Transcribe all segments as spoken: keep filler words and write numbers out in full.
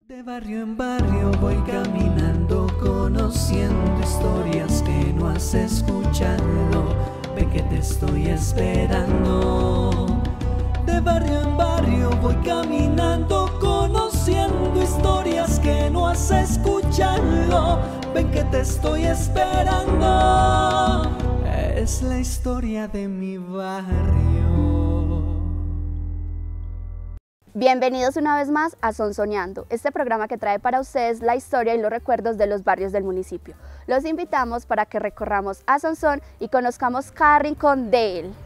De barrio en barrio voy caminando, conociendo historias que no has escuchado. Ve que te estoy esperando. De barrio en barrio voy caminando, conociendo historias que no has escuchado. Ven que te estoy esperando. Es la historia de mi barrio. Bienvenidos una vez más a Sonsoñando, este programa que trae para ustedes la historia y los recuerdos de los barrios del municipio. Los invitamos para que recorramos a Sonsón y conozcamos cada rincón de él.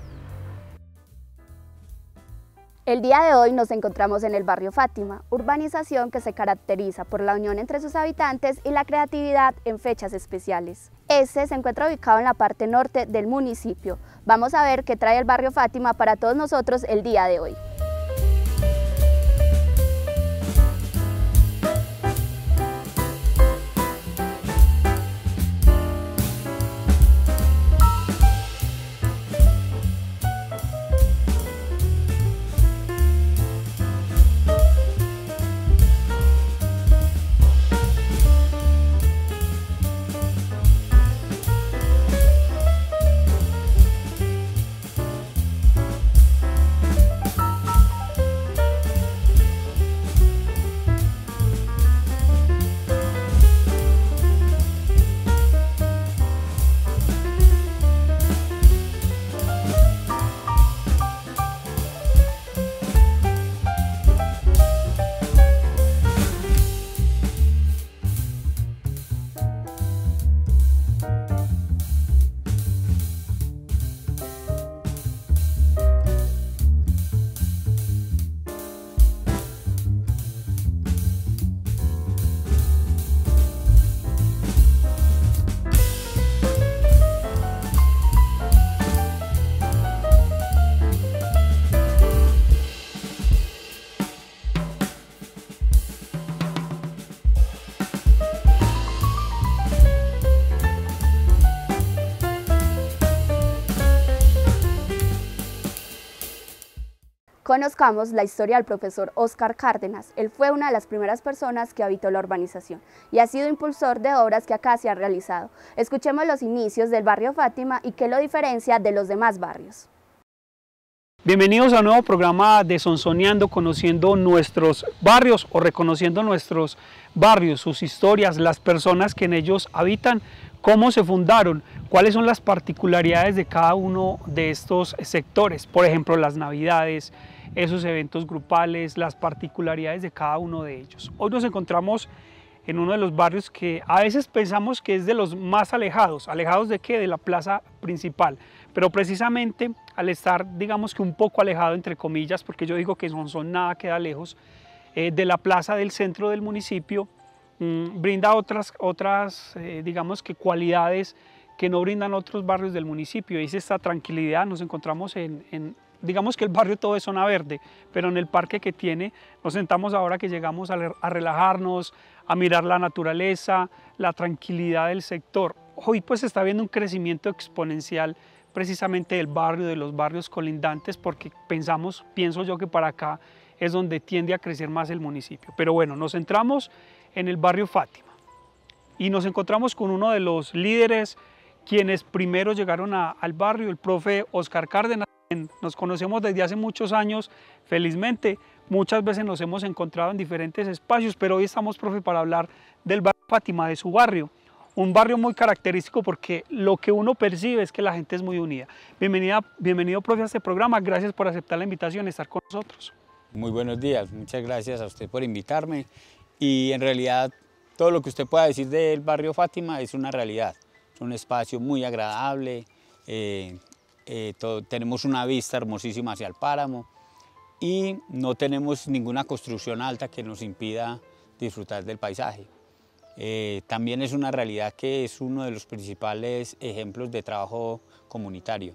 El día de hoy nos encontramos en el barrio Fátima, urbanización que se caracteriza por la unión entre sus habitantes y la creatividad en fechas especiales. Este se encuentra ubicado en la parte norte del municipio. Vamos a ver qué trae el barrio Fátima para todos nosotros el día de hoy. Conozcamos la historia del profesor Óscar Cárdenas. Él fue una de las primeras personas que habitó la urbanización y ha sido impulsor de obras que acá se han realizado. Escuchemos los inicios del barrio Fátima y qué lo diferencia de los demás barrios. Bienvenidos a un nuevo programa de Sonsoñando, conociendo nuestros barrios o reconociendo nuestros barrios, sus historias, las personas que en ellos habitan, cómo se fundaron, cuáles son las particularidades de cada uno de estos sectores, por ejemplo las navidades, esos eventos grupales, las particularidades de cada uno de ellos. Hoy nos encontramos en uno de los barrios que a veces pensamos que es de los más alejados. ¿Alejados de qué? De la plaza principal, pero precisamente al estar, digamos que un poco alejado entre comillas, porque yo digo que Sonsón nada queda lejos, eh, de la plaza del centro del municipio, mmm, brinda otras, otras eh, digamos que cualidades que no brindan otros barrios del municipio. Es esta tranquilidad. Nos encontramos en, en digamos que el barrio todo es zona verde, pero en el parque que tiene nos sentamos ahora que llegamos a, a relajarnos, a mirar la naturaleza, la tranquilidad del sector. Hoy pues se está viendo un crecimiento exponencial precisamente del barrio, de los barrios colindantes, porque pensamos, pienso yo que para acá es donde tiende a crecer más el municipio. Pero bueno, nos centramos en el barrio Fátima y nos encontramos con uno de los líderes quienes primero llegaron a, al barrio, el profe Óscar Cárdenas. Nos conocemos desde hace muchos años, felizmente, muchas veces nos hemos encontrado en diferentes espacios, pero hoy estamos, profe, para hablar del barrio Fátima, de su barrio, un barrio muy característico porque lo que uno percibe es que la gente es muy unida. Bienvenida, bienvenido, profe, a este programa, gracias por aceptar la invitación y estar con nosotros. Muy buenos días, muchas gracias a usted por invitarme y en realidad todo lo que usted pueda decir del barrio Fátima es una realidad, es un espacio muy agradable. Eh, Eh, todo, tenemos una vista hermosísima hacia el páramo y no tenemos ninguna construcción alta que nos impida disfrutar del paisaje. Eh, también es una realidad que es uno de los principales ejemplos de trabajo comunitario.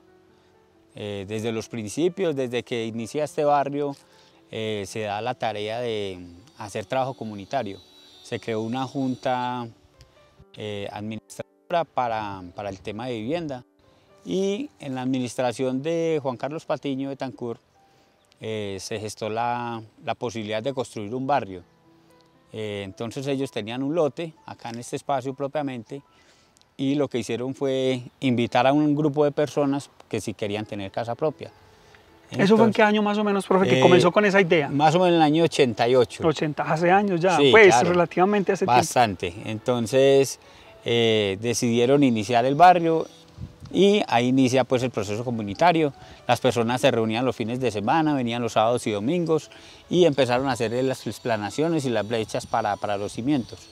Eh, desde los principios, desde que inicia este barrio, eh, se da la tarea de hacer trabajo comunitario. Se creó una junta eh, administrativa para, para el tema de vivienda. Y en la administración de Juan Carlos Patiño de Betancourt, Betancourt, eh, se gestó la, la posibilidad de construir un barrio. Eh, también es una realidad que es uno de los principales ejemplos de trabajo comunitario. Eh, desde los principios, desde que inicia este barrio, eh, se da la tarea de hacer trabajo comunitario. Se creó una junta eh, administrativa para, para el tema de vivienda y en la administración de Juan Carlos Patiño de Betancourt, eh, se gestó la, la posibilidad de construir un barrio. Eh, entonces ellos tenían un lote acá en este espacio propiamente y lo que hicieron fue invitar a un grupo de personas que sí querían tener casa propia. Entonces, ¿eso fue en qué año más o menos, profe, que eh, comenzó con esa idea? Más o menos en el año ochenta y ocho. ochenta, hace años ya, Sí, pues claro, relativamente hace bastante. Tiempo. Entonces eh, decidieron iniciar el barrio y ahí inicia pues el proceso comunitario. Las personas se reunían los fines de semana, venían los sábados y domingos y empezaron a hacer las explanaciones y las brechas para, para los cimientos.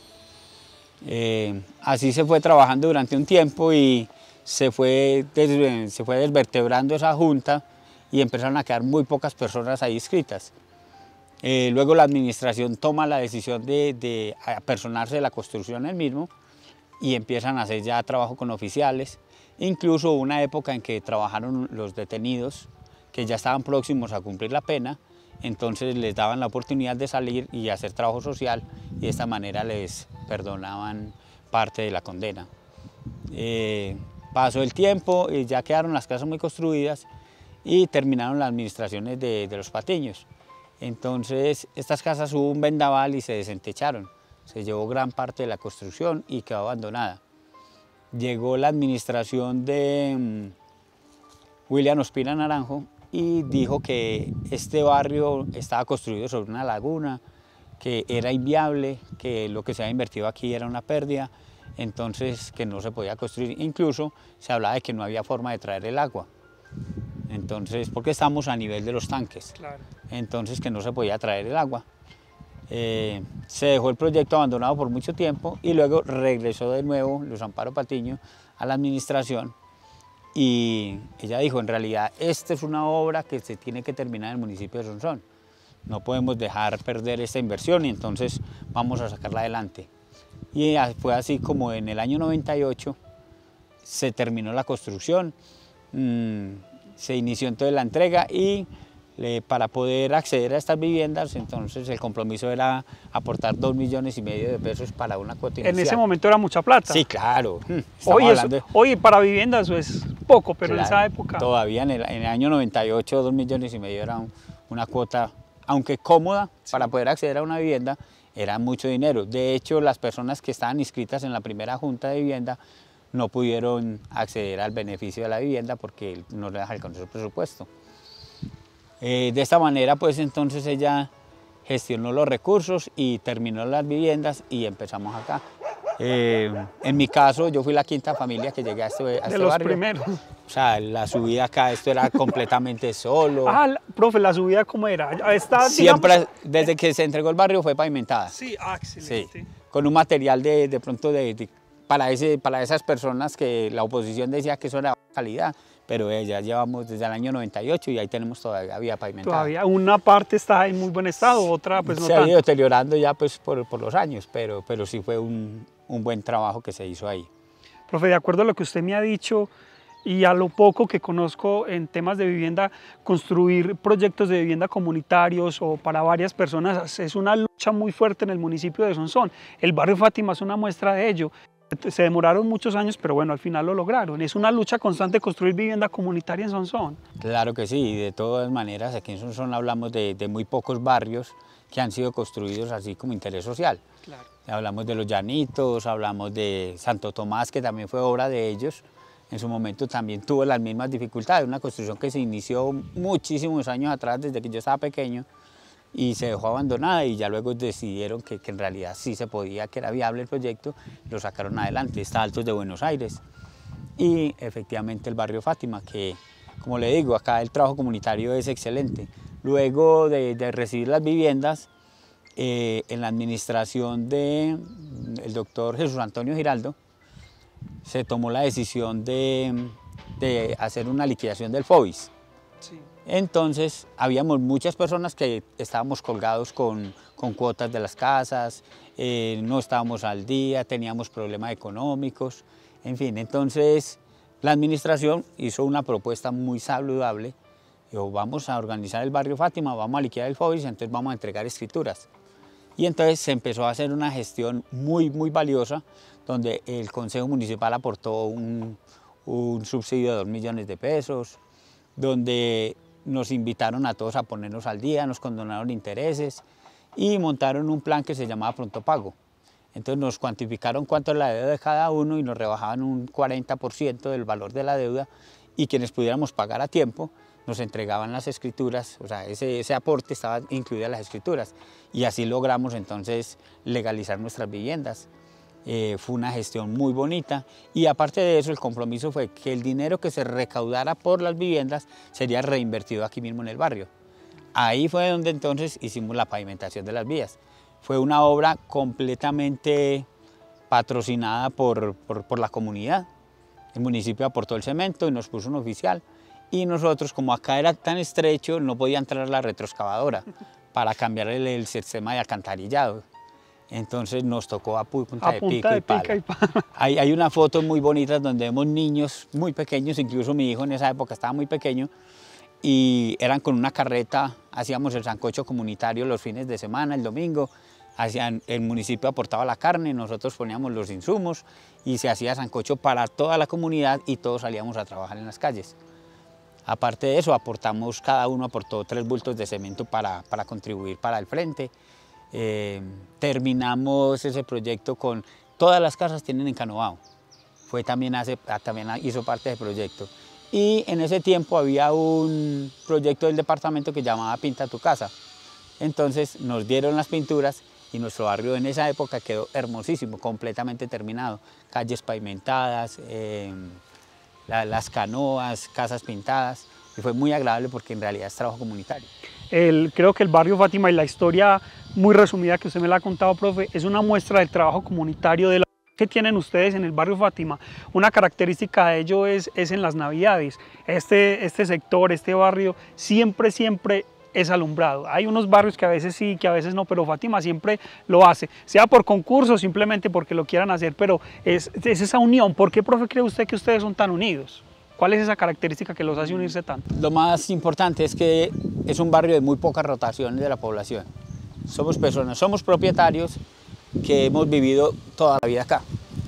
Eh, así se fue trabajando durante un tiempo y se fue, des, se fue desvertebrando esa junta y empezaron a quedar muy pocas personas ahí inscritas. Eh, luego la administración toma la decisión de, de apersonarse de la construcción el mismo y empiezan a hacer ya trabajo con oficiales. Incluso hubo una época en que trabajaron los detenidos que ya estaban próximos a cumplir la pena, entonces les daban la oportunidad de salir y hacer trabajo social y de esta manera les perdonaban parte de la condena. Eh, pasó el tiempo y ya quedaron las casas muy construidas y terminaron las administraciones de, de los Patiños. Entonces estas casas hubo un vendaval y se desentecharon, se llevó gran parte de la construcción y quedó abandonada. Llegó la administración de um, William Ospina Naranjo y dijo que este barrio estaba construido sobre una laguna, que era inviable, que lo que se había invertido aquí era una pérdida, entonces que no se podía construir. Incluso se hablaba de que no había forma de traer el agua, entonces, porque estamos a nivel de los tanques, Claro. Entonces que no se podía traer el agua. Eh, se dejó el proyecto abandonado por mucho tiempo y luego regresó de nuevo Luz Amparo Patiño a la administración y ella dijo, en realidad esta es una obra que se tiene que terminar en el municipio de Sonsón, no podemos dejar perder esta inversión y entonces vamos a sacarla adelante. Y fue así como en el año noventa y ocho se terminó la construcción, mmm, se inició entonces la entrega y Eh, para poder acceder a estas viviendas, entonces el compromiso era aportar dos millones y medio de pesos para una cuota inicial. En ese momento era mucha plata. Sí, claro. Hoy, es, de... hoy para viviendas eso es poco, pero claro, en esa época... Todavía en el, en el año noventa y ocho, dos millones y medio era un, una cuota, aunque cómoda, sí, para poder acceder a una vivienda, era mucho dinero. De hecho, las personas que estaban inscritas en la primera junta de vivienda no pudieron acceder al beneficio de la vivienda porque no les alcanzó el presupuesto. Eh, de esta manera, pues entonces ella gestionó los recursos y terminó las viviendas y empezamos acá. Eh, en mi caso, yo fui la quinta familia que llegué a este, a este de los barrio. primeros. O sea, la subida acá, esto era completamente solo. Ah, la, profe, ¿la subida cómo era? Está, Siempre, digamos... desde que se entregó el barrio fue pavimentada. Sí, ah, excelente. Sí, con un material de, de pronto de, de, para, ese, para esas personas que la oposición decía que eso era calidad. Pero ya llevamos desde el año noventa y ocho y ahí tenemos todavía vía pavimentada. Todavía una parte está en muy buen estado, otra pues no se tanto. ha ido deteriorando ya pues por, por los años, pero, pero sí fue un, un buen trabajo que se hizo ahí. Profe, de acuerdo a lo que usted me ha dicho y a lo poco que conozco en temas de vivienda, construir proyectos de vivienda comunitarios o para varias personas es una lucha muy fuerte en el municipio de Sonsón. El barrio Fátima es una muestra de ello. Se demoraron muchos años, pero bueno, al final lo lograron. Es una lucha constante construir vivienda comunitaria en Sonsón. Claro que sí, y de todas maneras aquí en Sonsón hablamos de, de muy pocos barrios que han sido construidos así como interés social. Claro. Hablamos de Los Llanitos, hablamos de Santo Tomás, que también fue obra de ellos. En su momento también tuvo las mismas dificultades, una construcción que se inició muchísimos años atrás, desde que yo estaba pequeño, y se dejó abandonada y ya luego decidieron que, que en realidad sí se podía, que era viable el proyecto, lo sacaron adelante. Está Altos de Buenos Aires y efectivamente el barrio Fátima, que como le digo, acá el trabajo comunitario es excelente. Luego de, de recibir las viviendas, eh, en la administración del doctor Jesús Antonio Giraldo, se tomó la decisión de, de hacer una liquidación del FOBIS. Sí. Entonces, habíamos muchas personas que estábamos colgados con, con cuotas de las casas, eh, no estábamos al día, teníamos problemas económicos, en fin. Entonces, la administración hizo una propuesta muy saludable. Dijo, vamos a organizar el barrio Fátima, vamos a liquidar el FOBIS, entonces vamos a entregar escrituras. Y entonces se empezó a hacer una gestión muy, muy valiosa, donde el Consejo Municipal aportó un, un subsidio de dos millones de pesos, donde nos invitaron a todos a ponernos al día, nos condonaron intereses y montaron un plan que se llamaba Pronto Pago. Entonces nos cuantificaron cuánto es la deuda de cada uno y nos rebajaban un cuarenta por ciento del valor de la deuda, y quienes pudiéramos pagar a tiempo nos entregaban las escrituras, o sea, ese, ese aporte estaba incluido en las escrituras, y así logramos entonces legalizar nuestras viviendas. Eh, fue una gestión muy bonita, y aparte de eso el compromiso fue que el dinero que se recaudara por las viviendas sería reinvertido aquí mismo en el barrio. Ahí fue donde entonces hicimos la pavimentación de las vías. Fue una obra completamente patrocinada por, por, por la comunidad. El municipio aportó el cemento y nos puso un oficial, y nosotros, como acá era tan estrecho, no podía entrar la retroexcavadora para cambiar el, el sistema de alcantarillado. Entonces nos tocó a punta, a de, punta pico de y pala. pica y pala. Hay, hay una foto muy bonita donde vemos niños muy pequeños, incluso mi hijo en esa época estaba muy pequeño, y eran con una carreta, hacíamos el sancocho comunitario los fines de semana, el domingo. Hacían, el municipio aportaba la carne, nosotros poníamos los insumos y se hacía sancocho para toda la comunidad, y todos salíamos a trabajar en las calles. Aparte de eso, aportamos, cada uno aportó tres bultos de cemento para, para contribuir para el frente. Eh, terminamos ese proyecto con todas las casas tienen encanobado. Fue también, hace, también hizo parte del proyecto. Y en ese tiempo había un proyecto del departamento que llamaba Pinta tu Casa. Entonces nos dieron las pinturas y nuestro barrio en esa época quedó hermosísimo, completamente terminado. Calles pavimentadas, eh, la, las canoas, casas pintadas, y fue muy agradable porque en realidad es trabajo comunitario. El, creo que el barrio Fátima, y la historia muy resumida que usted me la ha contado, profe, es una muestra del trabajo comunitario de la que tienen ustedes en el barrio Fátima. Una característica de ello es, es en las navidades. Este, este sector, este barrio, siempre, siempre es alumbrado. Hay unos barrios que a veces sí, que a veces no, pero Fátima siempre lo hace, sea por concurso, simplemente porque lo quieran hacer, pero es, es esa unión. ¿Por qué, profe, cree usted que ustedes son tan unidos? ¿Cuál es esa característica que los hace unirse tanto? Lo más importante es que es un barrio de muy pocas rotaciones de la población. Somos personas, somos propietarios que hemos vivido toda la vida acá.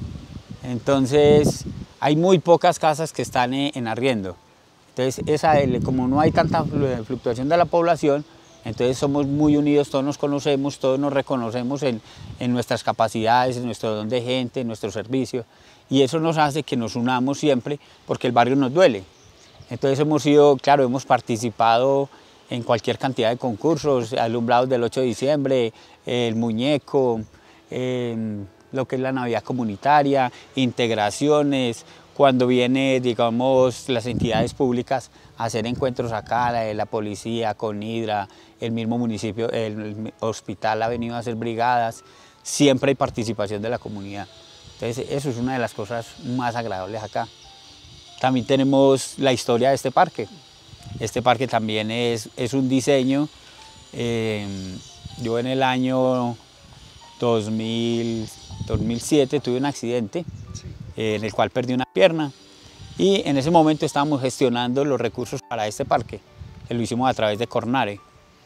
Entonces hay muy pocas casas que están en arriendo. Entonces, esa, como no hay tanta fluctuación de la población, entonces somos muy unidos, todos nos conocemos, todos nos reconocemos en, en nuestras capacidades, en nuestro don de gente, en nuestro servicio, y eso nos hace que nos unamos siempre porque el barrio nos duele. Entonces hemos sido, claro, hemos participado en cualquier cantidad de concursos, alumbrados del ocho de diciembre, el muñeco, eh, lo que es la Navidad comunitaria, integraciones, cuando viene, digamos, las entidades públicas a hacer encuentros acá, la, la policía, con Hidra, el mismo municipio, el hospital ha venido a hacer brigadas, siempre hay participación de la comunidad. Entonces eso es una de las cosas más agradables acá. También tenemos la historia de este parque. Este parque también es, es un diseño. Eh, yo en el año dos mil, dos mil siete tuve un accidente, sí, eh, en el cual perdí una pierna, y en ese momento estábamos gestionando los recursos para este parque, que lo hicimos a través de Cornare.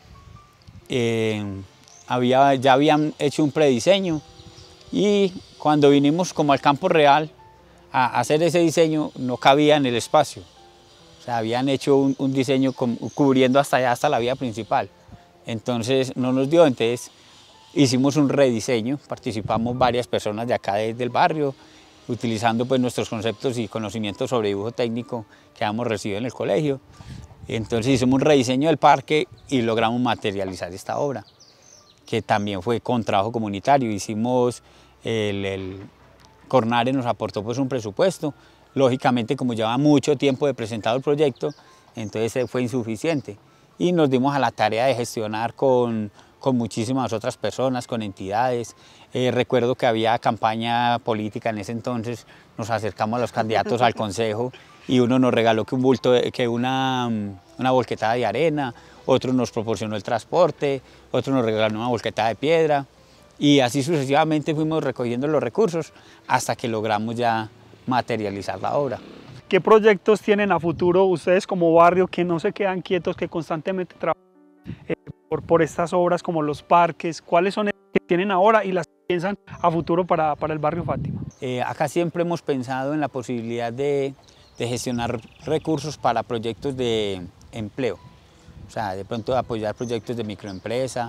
Eh, había, ya habían hecho un prediseño, y cuando vinimos como al campo real a hacer ese diseño no cabía en el espacio. O sea, habían hecho un, un diseño con, cubriendo hasta allá, hasta la vía principal. Entonces no nos dio, entonces hicimos un rediseño, participamos varias personas de acá de, del barrio, utilizando pues nuestros conceptos y conocimientos sobre dibujo técnico que habíamos recibido en el colegio. Entonces hicimos un rediseño del parque y logramos materializar esta obra, que también fue con trabajo comunitario. Hicimos, el, el Cornare nos aportó pues un presupuesto, lógicamente como llevaba mucho tiempo de presentado el proyecto, entonces fue insuficiente, y nos dimos a la tarea de gestionar con, con muchísimas otras personas, con entidades. Eh, recuerdo que había campaña política en ese entonces, nos acercamos a los candidatos al consejo y uno nos regaló que un bulto, de, que una, una volquetada de arena, otro nos proporcionó el transporte, otro nos regaló una volquetada de piedra, y así sucesivamente fuimos recogiendo los recursos hasta que logramos ya materializar la obra. ¿Qué proyectos tienen a futuro ustedes como barrio, que no se quedan quietos, que constantemente trabajan eh, por, por estas obras como los parques? ¿Cuáles son las que tienen ahora y las que piensan a futuro para, para el barrio Fátima? Eh, acá siempre hemos pensado en la posibilidad de, de gestionar recursos para proyectos de empleo. O sea, de pronto apoyar proyectos de microempresa,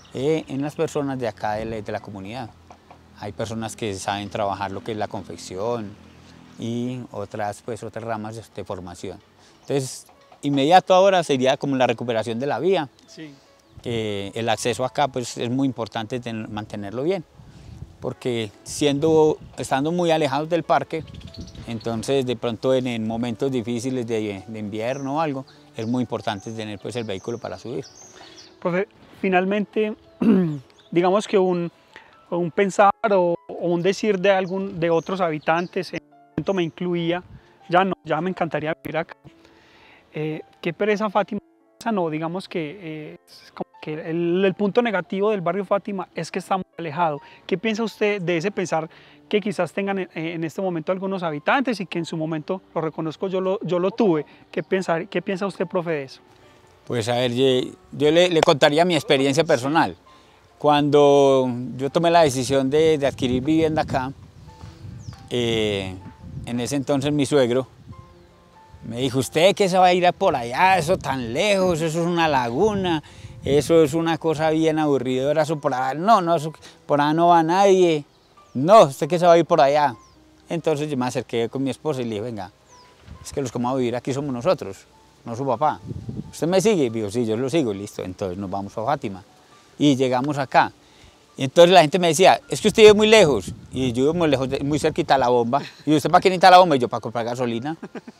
eh, en las personas de acá de la, de la comunidad. Hay personas que saben trabajar lo que es la confección y otras, pues, otras ramas de, de formación. Entonces, inmediato ahora sería como la recuperación de la vía. Sí. Eh, el acceso acá pues, es muy importante tener, mantenerlo bien, porque siendo, estando muy alejados del parque, entonces de pronto en, en momentos difíciles de, de invierno o algo, es muy importante tener pues, el vehículo para subir. Profe, finalmente, digamos que un, un pensar o, o un decir de, algún, de otros habitantes, en un momento me incluía, ya no, ya me encantaría vivir acá. Eh, qué pereza Fátima, no, digamos que, eh, como que el, el punto negativo del barrio Fátima es que está muy alejado. ¿Qué piensa usted de ese pensar que quizás tengan en, en este momento algunos habitantes y que en su momento, lo reconozco, yo lo, yo lo tuve? ¿Qué, pensar, ¿Qué piensa usted, profe, de eso? Pues a ver, yo, yo le, le contaría mi experiencia personal. Cuando yo tomé la decisión de, de adquirir vivienda acá, eh, en ese entonces mi suegro me dijo, ¿usted qué se va a ir por allá? Eso tan lejos, eso es una laguna, eso es una cosa bien aburridora, eso por allá, no, no, eso, por allá no va nadie, no, ¿usted qué se va a ir por allá? Entonces yo me acerqué con mi esposa y le dije, venga, es que los que vamos a vivir aquí somos nosotros, no su papá. ¿Usted me sigue? Y digo, sí, yo lo sigo, listo, entonces nos vamos a Fátima. Y llegamos acá. Y entonces la gente me decía, es que usted vive muy lejos, y yo vivo muy lejos, muy cerquita a la bomba, y ¿usted para qué necesita la bomba? Y yo, para comprar gasolina.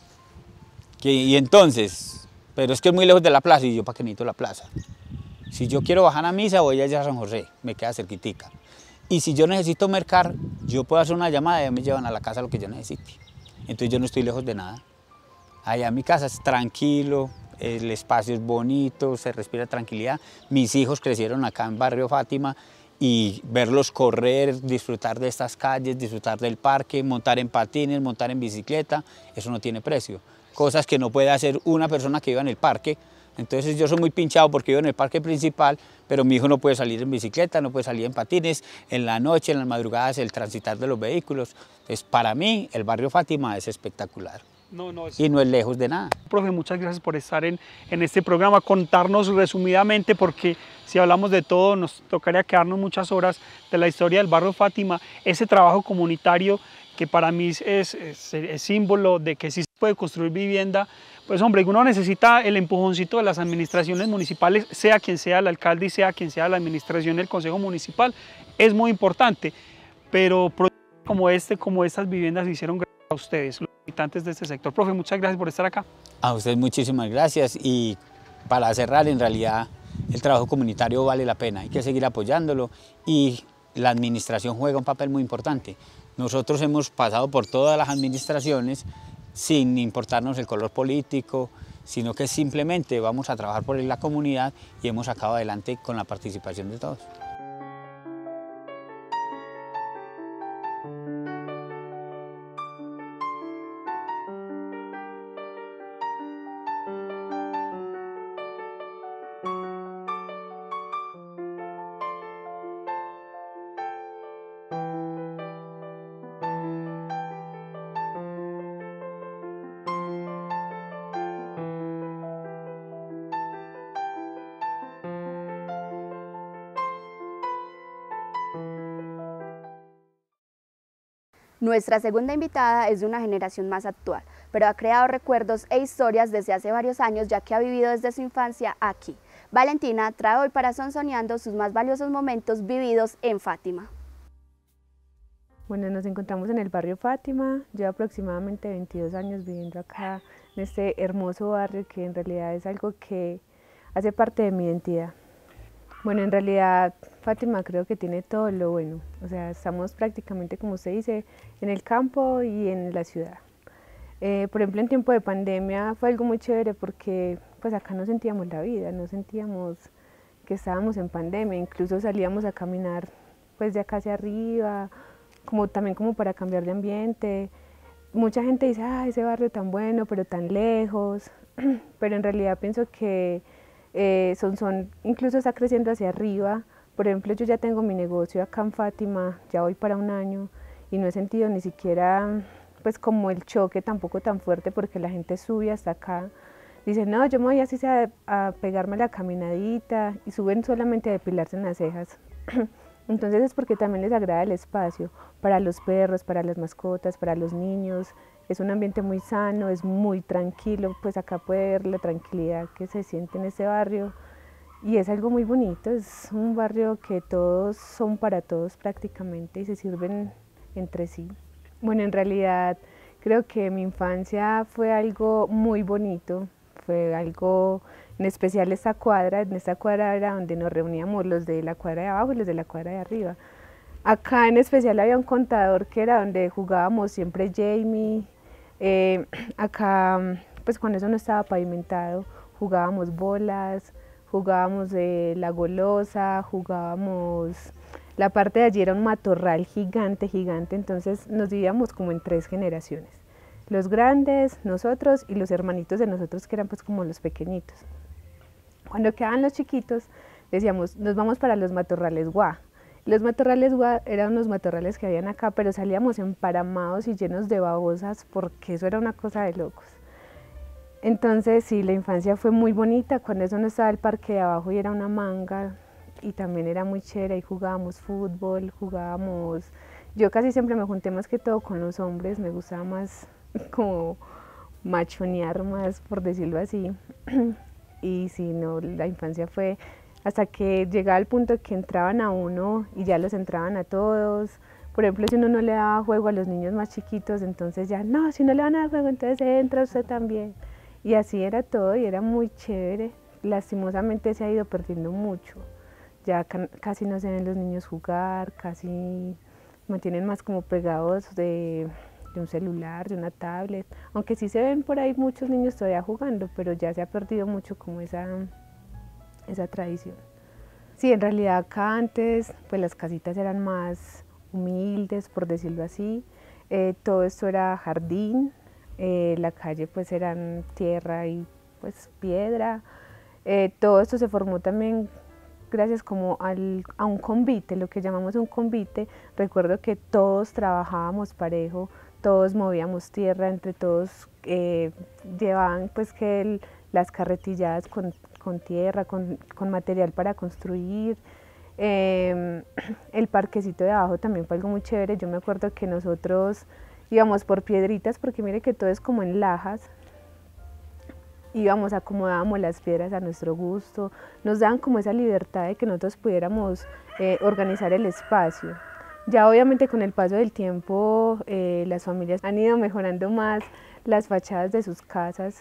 Y entonces, pero es que es muy lejos de la plaza, y yo, ¿para qué necesito la plaza? Si yo quiero bajar a misa, voy allá a San José, me queda cerquitica. Y si yo necesito mercar, yo puedo hacer una llamada y ya me llevan a la casa lo que yo necesite. Entonces yo no estoy lejos de nada. Allá en mi casa es tranquilo, el espacio es bonito, se respira tranquilidad. Mis hijos crecieron acá en Barrio Fátima y verlos correr, disfrutar de estas calles, disfrutar del parque, montar en patines, montar en bicicleta, eso no tiene precio. Cosas que no puede hacer una persona que viva en el parque. Entonces yo soy muy pinchado porque vivo en el parque principal, pero mi hijo no puede salir en bicicleta, no puede salir en patines, en la noche, en las madrugadas, el transitar de los vehículos. Entonces para mí el barrio Fátima es espectacular. No, no, es... Y no es lejos de nada. Profe, muchas gracias por estar en, en este programa, contarnos resumidamente, porque si hablamos de todo nos tocaría quedarnos muchas horas de la historia del barrio Fátima, ese trabajo comunitario que para mí es, es, es símbolo de que sí se puede construir vivienda. Pues hombre, uno necesita el empujoncito de las administraciones municipales, sea quien sea el alcalde y sea quien sea la administración del consejo municipal, es muy importante, pero proyectos como este, como estas viviendas se hicieron gracias a ustedes, los habitantes de este sector. Profe, muchas gracias por estar acá. A ustedes muchísimas gracias, y para cerrar, en realidad el trabajo comunitario vale la pena, hay que seguir apoyándolo y la administración juega un papel muy importante. Nosotros hemos pasado por todas las administraciones sin importarnos el color político, sino que simplemente vamos a trabajar por la comunidad y hemos sacado adelante con la participación de todos. Nuestra segunda invitada es de una generación más actual, pero ha creado recuerdos e historias desde hace varios años, ya que ha vivido desde su infancia aquí. Valentina trae hoy para Sonsoneando sus más valiosos momentos vividos en Fátima. Bueno, nos encontramos en el barrio Fátima, llevo aproximadamente veintidós años viviendo acá en este hermoso barrio que en realidad es algo que hace parte de mi identidad. Bueno, en realidad Fátima creo que tiene todo lo bueno, o sea, estamos prácticamente, como usted dice, en el campo y en la ciudad. Eh, por ejemplo, en tiempo de pandemia fue algo muy chévere porque pues acá no sentíamos la vida, no sentíamos que estábamos en pandemia, incluso salíamos a caminar pues de acá hacia arriba, como, también como para cambiar de ambiente. Mucha gente dice, ah, ese barrio tan bueno, pero tan lejos, pero en realidad pienso que Eh, Sonsón incluso está creciendo hacia arriba. Por ejemplo, yo ya tengo mi negocio acá en Fátima, ya voy para un año y no he sentido ni siquiera pues como el choque tampoco tan fuerte porque la gente sube hasta acá, dicen, no, yo me voy así a, a pegarme la caminadita y suben solamente a depilarse en las cejas. Entonces es porque también les agrada el espacio para los perros, para las mascotas, para los niños. Es un ambiente muy sano, es muy tranquilo, pues acá puede ver la tranquilidad que se siente en este barrio y es algo muy bonito, es un barrio que todos son para todos prácticamente y se sirven entre sí. Bueno, en realidad creo que mi infancia fue algo muy bonito, fue algo en especial esta cuadra, en esta cuadra era donde nos reuníamos los de la cuadra de abajo y los de la cuadra de arriba. Acá en especial había un contador que era donde jugábamos siempre Jamie, eh, acá pues cuando eso no estaba pavimentado jugábamos bolas, jugábamos de la golosa, jugábamos, la parte de allí era un matorral gigante, gigante, entonces nos dividíamos como en tres generaciones, los grandes, nosotros y los hermanitos de nosotros que eran pues como los pequeñitos. Cuando quedaban los chiquitos, decíamos, nos vamos para los matorrales Guá. Los matorrales Guá eran unos matorrales que habían acá, pero salíamos emparamados y llenos de babosas porque eso era una cosa de locos. Entonces, sí, la infancia fue muy bonita, cuando eso no estaba el parque de abajo y era una manga, y también era muy chévere, y jugábamos fútbol, jugábamos... Yo casi siempre me junté más que todo con los hombres, me gustaba más como machonear más, por decirlo así. Y sí, no, la infancia fue hasta que llegaba el punto que entraban a uno y ya los entraban a todos. Por ejemplo, si uno no le daba juego a los niños más chiquitos, entonces ya, no, si no le van a dar juego, entonces entra usted también. Y así era todo y era muy chévere. Lastimosamente se ha ido perdiendo mucho. Ya ca casi no se ven los niños jugar, casi mantienen más como pegados de... de un celular, de una tablet, aunque sí se ven por ahí muchos niños todavía jugando, pero ya se ha perdido mucho como esa, esa tradición. Sí, en realidad acá antes pues las casitas eran más humildes, por decirlo así, eh, todo esto era jardín, eh, la calle pues eran tierra y pues piedra, eh, todo esto se formó también gracias como al, a un convite, lo que llamamos un convite. Recuerdo que todos trabajábamos parejo, todos movíamos tierra, entre todos eh, llevaban pues que el, las carretilladas con, con tierra, con, con material para construir. Eh, el parquecito de abajo también fue algo muy chévere. Yo me acuerdo que nosotros íbamos por piedritas, porque mire que todo es como en lajas, íbamos, acomodábamos las piedras a nuestro gusto, nos daban como esa libertad de que nosotros pudiéramos eh, organizar el espacio. Ya obviamente con el paso del tiempo eh, las familias han ido mejorando más las fachadas de sus casas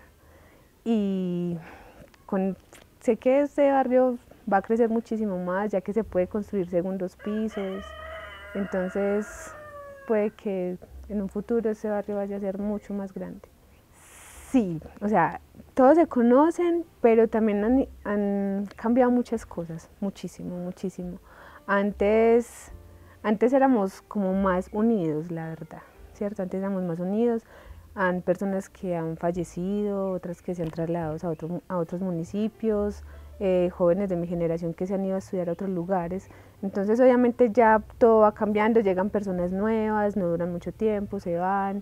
y con, sé que este barrio va a crecer muchísimo más ya que se puede construir segundos pisos, entonces puede que en un futuro este barrio vaya a ser mucho más grande. Sí, o sea, todos se conocen, pero también han, han cambiado muchas cosas, muchísimo, muchísimo. Antes... Antes éramos como más unidos, la verdad, ¿cierto? Antes éramos más unidos, hay personas que han fallecido, otras que se han trasladado a, otro, a otros municipios, eh, jóvenes de mi generación que se han ido a estudiar a otros lugares. Entonces obviamente ya todo va cambiando, llegan personas nuevas, no duran mucho tiempo, se van.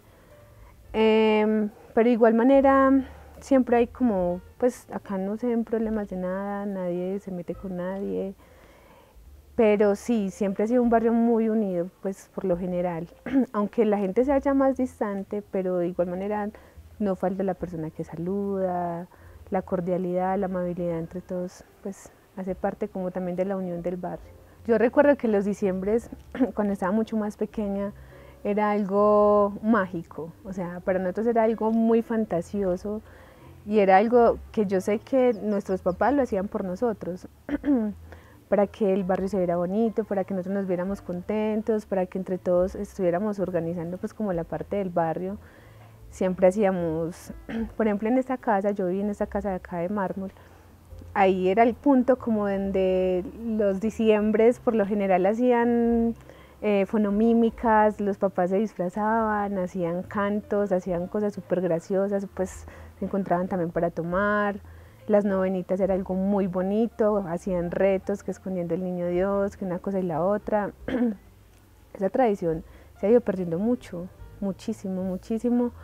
Eh, pero de igual manera siempre hay como, pues acá no se ven problemas de nada, nadie se mete con nadie. Pero sí, siempre ha sido un barrio muy unido, pues por lo general, aunque la gente se haya más distante, pero de igual manera no falta la persona que saluda, la cordialidad, la amabilidad entre todos, pues hace parte como también de la unión del barrio. Yo recuerdo que los diciembres, cuando estaba mucho más pequeña, era algo mágico, o sea, para nosotros era algo muy fantasioso y era algo que yo sé que nuestros papás lo hacían por nosotros. Para que el barrio se viera bonito, para que nosotros nos viéramos contentos, para que entre todos estuviéramos organizando pues como la parte del barrio. Siempre hacíamos, por ejemplo en esta casa, yo viví en esta casa de acá de mármol, ahí era el punto como donde los diciembres por lo general hacían eh, fonomímicas, los papás se disfrazaban, hacían cantos, hacían cosas súper graciosas, pues se encontraban también para tomar. Las novenitas era algo muy bonito, hacían retos, que escondiendo el niño Dios, que una cosa y la otra. Esa tradición se ha ido perdiendo mucho, muchísimo, muchísimo.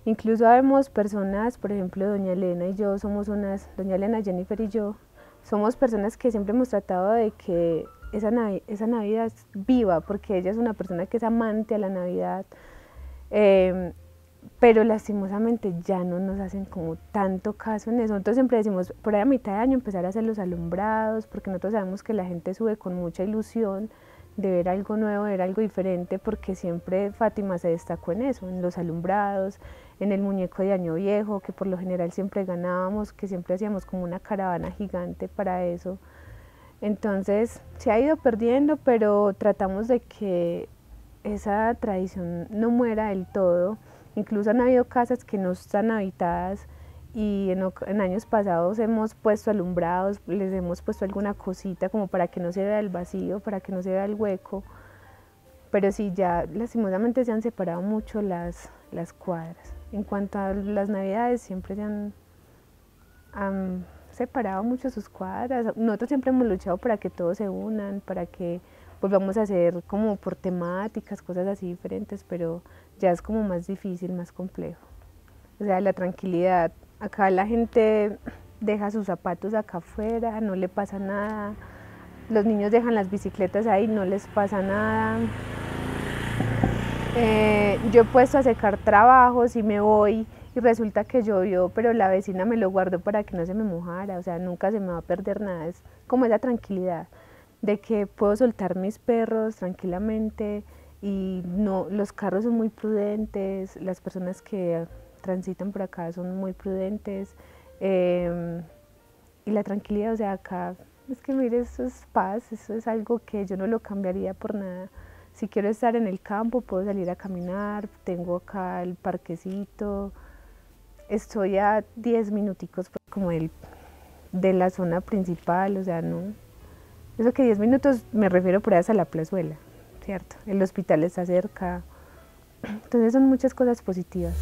Incluso vemos personas, por ejemplo, doña Elena y yo somos unas, doña Elena, Jennifer y yo, somos personas que siempre hemos tratado de que esa, Navi esa Navidad es viva, porque ella es una persona que es amante a la Navidad, eh, pero lastimosamente ya no nos hacen como tanto caso en eso. Nosotros siempre decimos, por ahí a mitad de año empezar a hacer los alumbrados, porque nosotros sabemos que la gente sube con mucha ilusión de ver algo nuevo, de ver algo diferente, porque siempre Fátima se destacó en eso, en los alumbrados, en el muñeco de Año Viejo, que por lo general siempre ganábamos, que siempre hacíamos como una caravana gigante para eso. Entonces se ha ido perdiendo, pero tratamos de que esa tradición no muera del todo. Incluso han habido casas que no están habitadas y en, en años pasados hemos puesto alumbrados, les hemos puesto alguna cosita como para que no se vea el vacío, para que no se vea el hueco, pero sí, ya lastimosamente se han separado mucho las, las cuadras. En cuanto a las Navidades, siempre se han, han separado mucho sus cuadras. Nosotros siempre hemos luchado para que todos se unan, para que volvamos a hacer como por temáticas, cosas así diferentes, pero ya es como más difícil, más complejo. O sea, la tranquilidad. Acá la gente deja sus zapatos acá afuera, no le pasa nada. Los niños dejan las bicicletas ahí, no les pasa nada. Eh, yo he puesto a secar trabajos y me voy y resulta que llovió, pero la vecina me lo guardó para que no se me mojara. O sea, nunca se me va a perder nada. Es como esa tranquilidad de que puedo soltar mis perros tranquilamente y no, los carros son muy prudentes, las personas que transitan por acá son muy prudentes, eh, y la tranquilidad, o sea, acá, es que mire, eso es paz, eso es algo que yo no lo cambiaría por nada. Si quiero estar en el campo, puedo salir a caminar, tengo acá el parquecito, estoy a diez minuticos como el, de la zona principal, o sea, no, eso que diez minutos me refiero por ahí hasta la plazuela, ¿cierto? El hospital está cerca, entonces son muchas cosas positivas.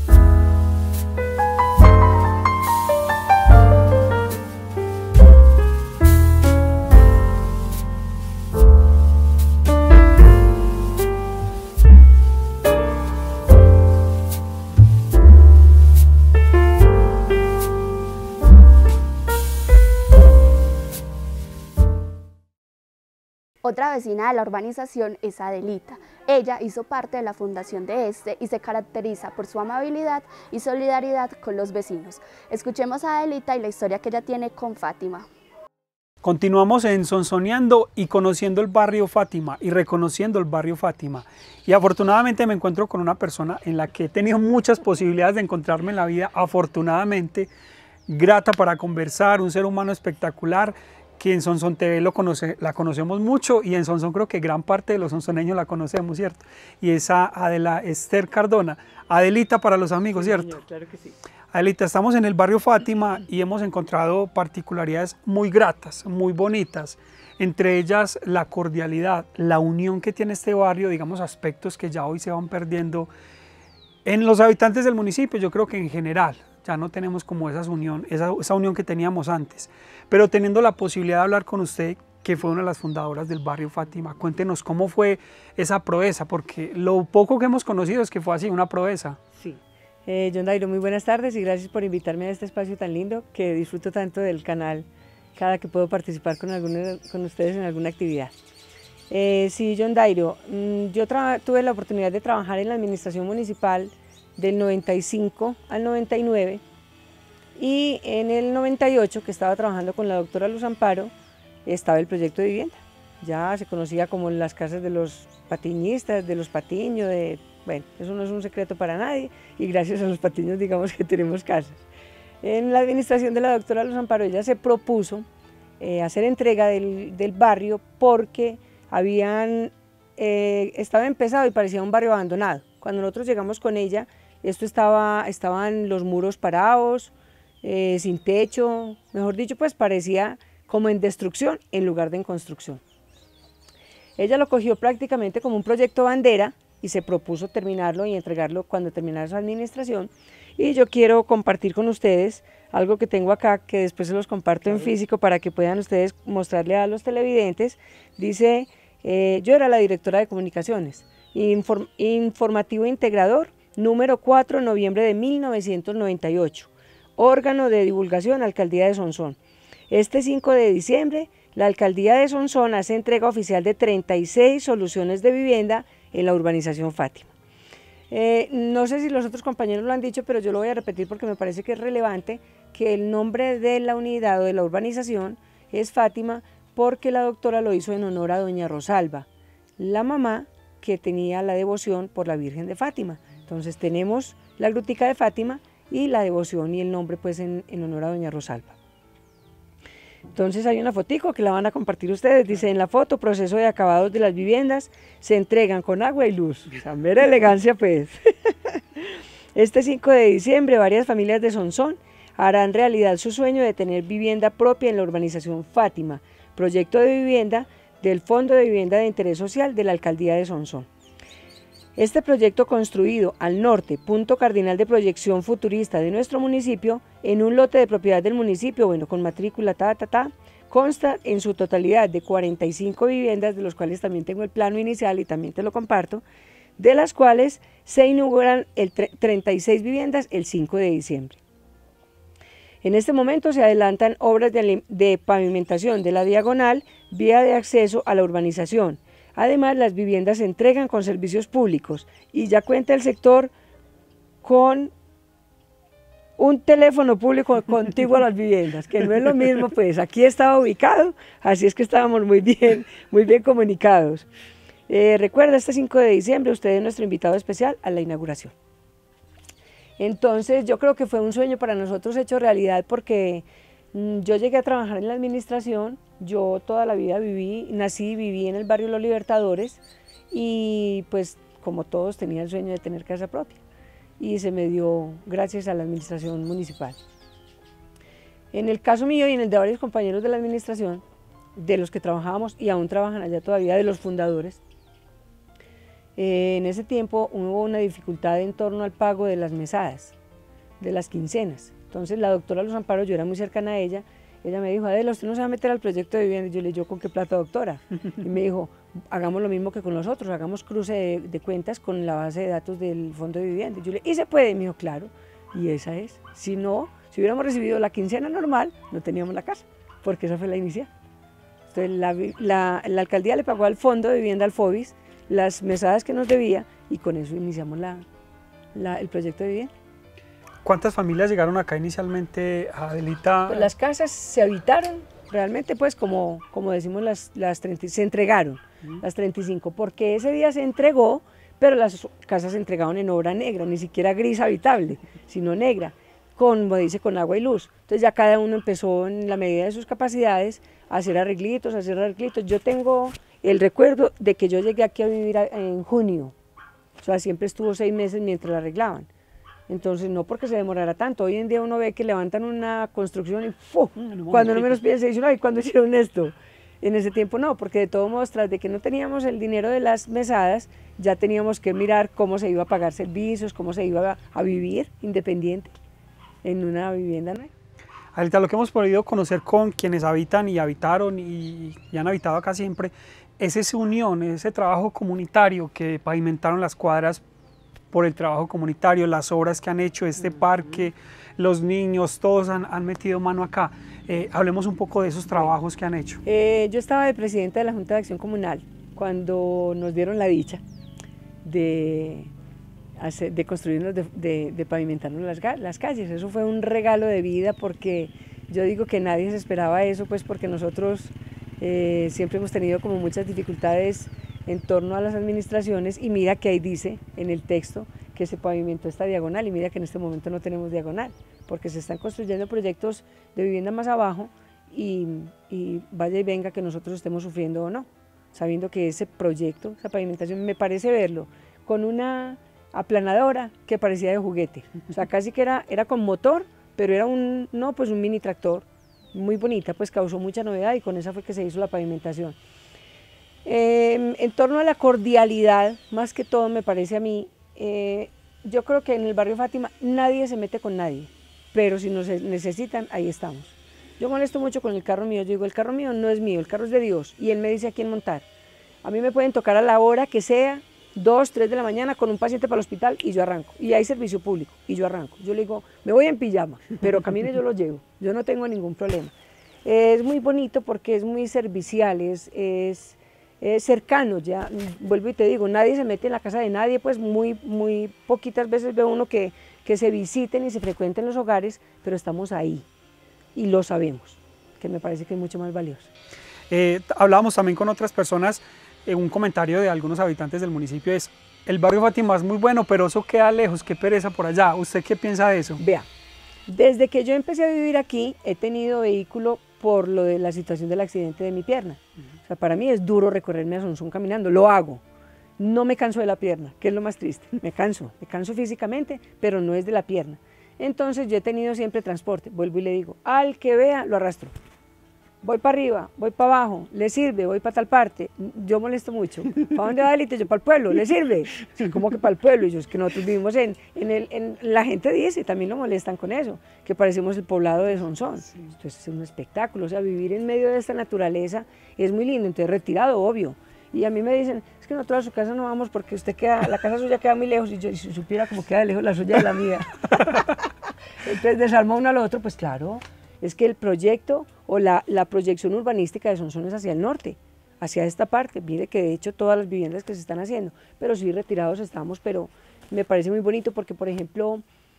Otra vecina de la urbanización es Adelita. Ella hizo parte de la fundación de este y se caracteriza por su amabilidad y solidaridad con los vecinos. Escuchemos a Adelita y la historia que ella tiene con Fátima. Continuamos en Sonsoneando y conociendo el barrio Fátima y reconociendo el barrio Fátima. Y afortunadamente me encuentro con una persona en la que he tenido muchas posibilidades de encontrarme en la vida, afortunadamente, grata para conversar, un ser humano espectacular, que en Sonsón T V lo conoce, la conocemos mucho y en Sonsón creo que gran parte de los sonsoneños la conocemos, ¿cierto? Y esa Adela Esther Cardona, Adelita para los amigos, ¿cierto? Sí, señor, claro que sí. Adelita, estamos en el barrio Fátima y hemos encontrado particularidades muy gratas, muy bonitas, entre ellas la cordialidad, la unión que tiene este barrio, digamos aspectos que ya hoy se van perdiendo en los habitantes del municipio. Yo creo que en general ya no tenemos como esa unión, esa, esa unión que teníamos antes, pero teniendo la posibilidad de hablar con usted, que fue una de las fundadoras del barrio Fátima, cuéntenos cómo fue esa proeza, porque lo poco que hemos conocido es que fue así, una proeza. Sí. Eh, John Dairo, muy buenas tardes y gracias por invitarme a este espacio tan lindo que disfruto tanto del canal cada que puedo participar con, alguna, con ustedes en alguna actividad. Eh, sí, John Dairo, mmm, yo tuve la oportunidad de trabajar en la administración municipal del noventa y cinco al noventa y nueve y en el noventa y ocho, que estaba trabajando con la doctora Luz Amparo, estaba el proyecto de vivienda. Ya se conocía como las casas de los patiñistas, de los patiños, de, bueno, eso no es un secreto para nadie y gracias a los patiños digamos que tenemos casas. En la administración de la doctora Luz Amparo ella se propuso eh, hacer entrega del, del barrio porque habían, eh, estaba empezado y parecía un barrio abandonado. Cuando nosotros llegamos con ella, esto estaba, estaban los muros parados, eh, sin techo, mejor dicho, pues parecía como en destrucción en lugar de en construcción. Ella lo cogió prácticamente como un proyecto bandera y se propuso terminarlo y entregarlo cuando terminara su administración. Y yo quiero compartir con ustedes algo que tengo acá, que después se los comparto en físico para que puedan ustedes mostrarle a los televidentes. Dice, eh, yo era la directora de comunicaciones, inform, informativo integrador número cuatro, noviembre de mil novecientos noventa y ocho, órgano de divulgación, Alcaldía de Sonsón. Este cinco de diciembre, la Alcaldía de Sonsón hace entrega oficial de treinta y seis soluciones de vivienda en la urbanización Fátima. Eh, no sé si los otros compañeros lo han dicho, pero yo lo voy a repetir porque me parece que es relevante que el nombre de la unidad o de la urbanización es Fátima porque la doctora lo hizo en honor a doña Rosalba, la mamá que tenía la devoción por la Virgen de Fátima. Entonces tenemos la grutica de Fátima y la devoción y el nombre pues en, en honor a doña Rosalba. Entonces hay una fotico que la van a compartir ustedes, dice en la foto, proceso de acabados de las viviendas, se entregan con agua y luz, o sea, mera elegancia pues. Este cinco de diciembre varias familias de Sonsón harán realidad su sueño de tener vivienda propia en la urbanización Fátima, proyecto de vivienda del Fondo de Vivienda de Interés Social de la Alcaldía de Sonsón. Este proyecto construido al norte, punto cardinal de proyección futurista de nuestro municipio, en un lote de propiedad del municipio, bueno, con matrícula, ta, ta, ta, consta en su totalidad de cuarenta y cinco viviendas, de los cuales también tengo el plano inicial y también te lo comparto, de las cuales se inauguran el treinta y seis viviendas el cinco de diciembre. En este momento se adelantan obras de, de pavimentación de la diagonal, vía de acceso a la urbanización. Además, las viviendas se entregan con servicios públicos y ya cuenta el sector con un teléfono público contiguo a las viviendas, que no es lo mismo, pues aquí estaba ubicado, así es que estábamos muy bien, muy bien comunicados. Eh, recuerda, este cinco de diciembre usted es nuestro invitado especial a la inauguración. Entonces yo creo que fue un sueño para nosotros hecho realidad porque mmm, yo llegué a trabajar en la administración, yo toda la vida viví, nací y viví en el barrio Los Libertadores y pues como todos tenía el sueño de tener casa propia y se me dio gracias a la administración municipal. En el caso mío y en el de varios compañeros de la administración, de los que trabajábamos y aún trabajan allá todavía, de los fundadores, Eh, en ese tiempo hubo una dificultad en torno al pago de las mesadas, de las quincenas. Entonces la doctora Luz Amparo, yo era muy cercana a ella, ella me dijo, Adela, ¿usted no se va a meter al proyecto de vivienda? Y yo le dije, ¿con qué plata, doctora? Y me dijo, hagamos lo mismo que con los otros, hagamos cruce de, de cuentas con la base de datos del Fondo de Vivienda. Y yo le dije, ¿y se puede? Y me dijo, claro, y esa es. Si no, si hubiéramos recibido la quincena normal, no teníamos la casa, porque esa fue la inicial. Entonces la, la, la alcaldía le pagó al Fondo de Vivienda, al FOVIS, las mesadas que nos debía y con eso iniciamos la, la, el proyecto de vivienda. ¿Cuántas familias llegaron acá inicialmente, Adelita? Pues las casas se habitaron, realmente pues como, como decimos, las, las treinta, se entregaron, uh-huh. las treinta y cinco, porque ese día se entregó, pero las casas se entregaron en obra negra, ni siquiera gris habitable, sino negra, con, como dice, con agua y luz. Entonces ya cada uno empezó en la medida de sus capacidades a hacer arreglitos, a hacer arreglitos. Yo tengo el recuerdo de que yo llegué aquí a vivir en junio, o sea, siempre estuvo seis meses mientras la arreglaban. Entonces, no porque se demorara tanto, hoy en día uno ve que levantan una construcción y ¡fu! No, cuando no menos piensa, dicen, ay, ¿cuándo hicieron esto? En ese tiempo no, porque de todos modos, tras de que no teníamos el dinero de las mesadas, ya teníamos que mirar cómo se iba a pagar servicios, cómo se iba a, a vivir independiente en una vivienda nueva. Adelita, lo que hemos podido conocer con quienes habitan y habitaron y, y han habitado acá siempre, es esa unión, ese trabajo comunitario que pavimentaron las cuadras por el trabajo comunitario, las obras que han hecho, este parque, los niños, todos han, han metido mano acá. Eh, hablemos un poco de esos trabajos que han hecho. Eh, yo estaba de presidenta de la Junta de Acción Comunal cuando nos dieron la dicha de, hacer, de construirnos, de, de, de pavimentarnos las, las calles. Eso fue un regalo de vida porque yo digo que nadie se esperaba eso, pues porque nosotros Eh, siempre hemos tenido como muchas dificultades en torno a las administraciones y mira que ahí dice en el texto que se pavimentó esta diagonal y mira que en este momento no tenemos diagonal porque se están construyendo proyectos de vivienda más abajo y, y vaya y venga que nosotros estemos sufriendo o no, sabiendo que ese proyecto, esa pavimentación, me parece verlo con una aplanadora que parecía de juguete, o sea casi que era, era con motor, pero era un, no, pues un mini tractor, muy bonita, pues causó mucha novedad y con esa fue que se hizo la pavimentación. Eh, en torno a la cordialidad, más que todo me parece a mí, eh, yo creo que en el barrio Fátima nadie se mete con nadie, pero si nos necesitan, ahí estamos. Yo molesto mucho con el carro mío, yo digo, el carro mío no es mío, el carro es de Dios y Él me dice a quién montar. A mí me pueden tocar a la hora que sea, dos, tres de la mañana con un paciente para el hospital y yo arranco. Y hay servicio público y yo arranco. Yo le digo, me voy en pijama, pero camine yo lo llevo, yo no tengo ningún problema. Es muy bonito porque es muy servicial, es, es, es cercano, ya vuelvo y te digo, nadie se mete en la casa de nadie, pues muy, muy poquitas veces veo uno que, que se visiten y se frecuenten los hogares, pero estamos ahí y lo sabemos, que me parece que es mucho más valioso. Eh, hablábamos también con otras personas. Eh, un comentario de algunos habitantes del municipio es: el barrio Fátima es muy bueno, pero eso queda lejos, qué pereza por allá. ¿Usted qué piensa de eso? Vea, desde que yo empecé a vivir aquí he tenido vehículo por lo de la situación del accidente de mi pierna. Uh-huh. O sea, para mí es duro recorrerme a Sonsón caminando, lo hago. No me canso de la pierna, que es lo más triste. Me canso, me canso físicamente, pero no es de la pierna. Entonces yo he tenido siempre transporte, vuelvo y le digo, al que vea lo arrastro. Voy para arriba, voy para abajo, le sirve, voy para tal parte, yo molesto mucho. ¿Para dónde va Delita? Yo para el pueblo, ¿le sirve? Sí, ¿cómo que para el pueblo? Y yo, es que nosotros vivimos en, en, el, en, la gente dice, también lo molestan con eso, que parecemos el poblado de Sonsón. Sí. Entonces es un espectáculo, o sea, vivir en medio de esta naturaleza es muy lindo, entonces retirado, obvio. Y a mí me dicen, es que nosotros a su casa no vamos porque usted queda, la casa suya queda muy lejos, y yo, y si supiera cómo queda de lejos la suya de la mía. Entonces desarma uno al otro, pues claro. Es que el proyecto o la, la proyección urbanística de Sonsón es hacia el norte, hacia esta parte. Mire que de hecho todas las viviendas que se están haciendo, pero sí retirados estamos, pero me parece muy bonito porque, por ejemplo,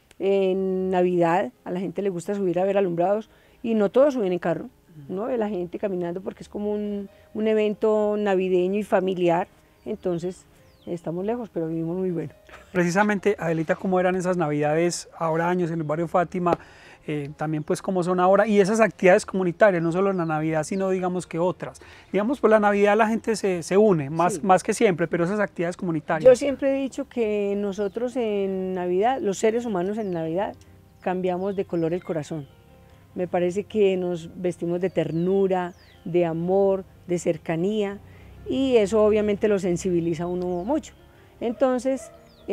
en Navidad a la gente le gusta subir a ver alumbrados y no todos suben en carro, ¿no? Ve la gente caminando porque es como un, un evento navideño y familiar, entonces estamos lejos, pero vivimos muy bueno. Precisamente, Adelita, ¿cómo eran esas Navidades ahora años en el barrio Fátima? Eh, también pues cómo son ahora, y esas actividades comunitarias, no solo en la Navidad, sino digamos que otras. Digamos, por la Navidad la gente se, se une, más, sí. más que siempre, pero esas actividades comunitarias. Yo siempre he dicho que nosotros en Navidad, los seres humanos en Navidad, cambiamos de color el corazón. Me parece que nos vestimos de ternura, de amor, de cercanía, y eso obviamente lo sensibiliza a uno mucho. Entonces,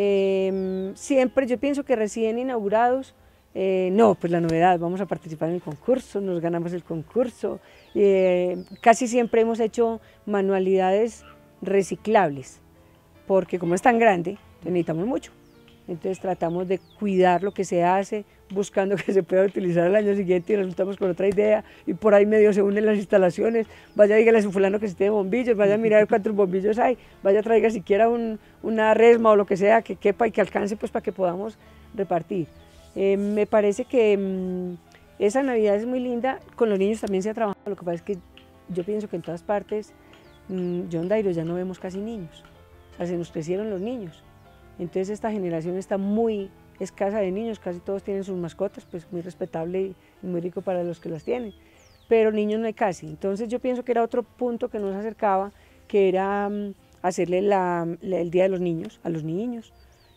eh, siempre yo pienso que recién inaugurados, Eh, no, pues la novedad, vamos a participar en el concurso, nos ganamos el concurso, eh, casi siempre hemos hecho manualidades reciclables, porque como es tan grande, necesitamos mucho, entonces tratamos de cuidar lo que se hace, buscando que se pueda utilizar el año siguiente y resultamos con otra idea, y por ahí medio se unen las instalaciones, vaya dígale a su fulano que se tiene bombillos, vaya a mirar cuántos bombillos hay, vaya traiga siquiera un, una resma o lo que sea que quepa y que alcance pues para que podamos repartir. Eh, me parece que mmm, esa Navidad es muy linda, con los niños también se ha trabajado, lo que pasa es que yo pienso que en todas partes, mmm, John Dairo, ya no vemos casi niños, o sea, se nos crecieron los niños, entonces esta generación está muy escasa de niños, casi todos tienen sus mascotas, pues muy respetable y muy rico para los que las tienen, pero niños no hay casi, entonces yo pienso que era otro punto que nos acercaba, que era mmm, hacerle la, la, el Día de los Niños, a los niños.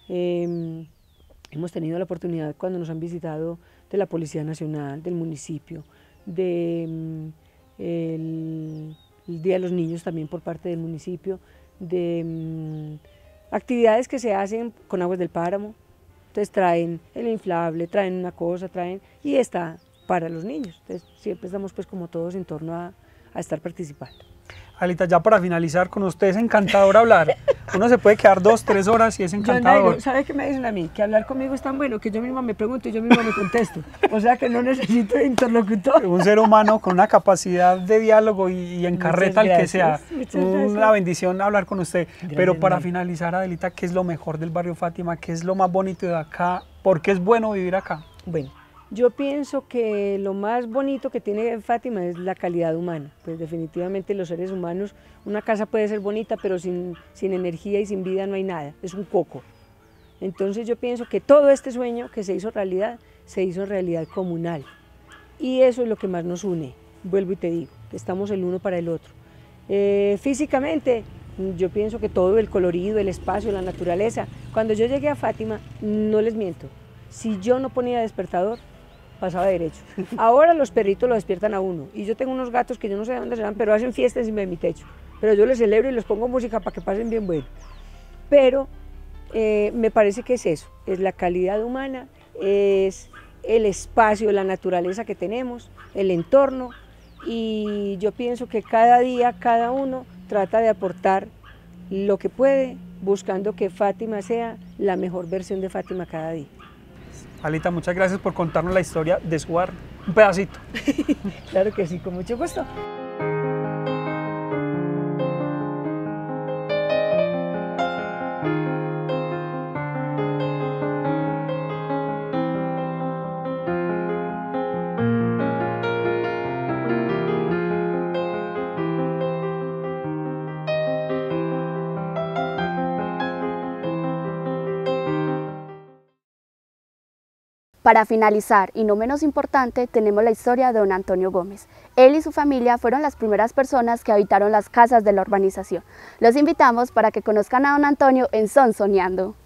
Eh, Hemos tenido la oportunidad cuando nos han visitado de la Policía Nacional, del municipio, de mm, el, el Día de los Niños también por parte del municipio, de mm, actividades que se hacen con aguas del páramo. Entonces traen el inflable, traen una cosa, traen y está para los niños. Entonces siempre estamos pues como todos en torno a, a estar participando. Adelita, ya para finalizar, con usted es encantador hablar. Uno se puede quedar dos, tres horas y es encantador. ¿Sabe qué me dicen a mí? Que hablar conmigo es tan bueno que yo misma me pregunto y yo misma me contesto. O sea que no necesito interlocutor. Un ser humano con una capacidad de diálogo y, y encarreta al que sea. Una bendición hablar con usted. Gracias. Pero para finalizar, Adelita, ¿qué es lo mejor del barrio Fátima? ¿Qué es lo más bonito de acá? ¿Por qué es bueno vivir acá? Bueno. Yo pienso que lo más bonito que tiene Fátima es la calidad humana, pues definitivamente los seres humanos, una casa puede ser bonita, pero sin, sin energía y sin vida no hay nada, es un coco. Entonces yo pienso que todo este sueño que se hizo realidad, se hizo realidad comunal, y eso es lo que más nos une, vuelvo y te digo, que estamos el uno para el otro. Eh, físicamente, yo pienso que todo el colorido, el espacio, la naturaleza, cuando yo llegué a Fátima, no les miento, si yo no ponía despertador, pasaba derecho. Ahora los perritos lo despiertan a uno y yo tengo unos gatos que yo no sé de dónde serán, pero hacen fiesta encima de mi techo, pero yo les celebro y les pongo música para que pasen bien bueno. Pero eh, me parece que es eso, es la calidad humana, es el espacio, la naturaleza que tenemos, el entorno, y yo pienso que cada día cada uno trata de aportar lo que puede buscando que Fátima sea la mejor versión de Fátima cada día. Alita, muchas gracias por contarnos la historia de su barrio. Un pedacito. Claro que sí, con mucho gusto. Para finalizar, y no menos importante, tenemos la historia de don Antonio Gómez. Él y su familia fueron las primeras personas que habitaron las casas de la urbanización. Los invitamos para que conozcan a don Antonio en Sonsoñando.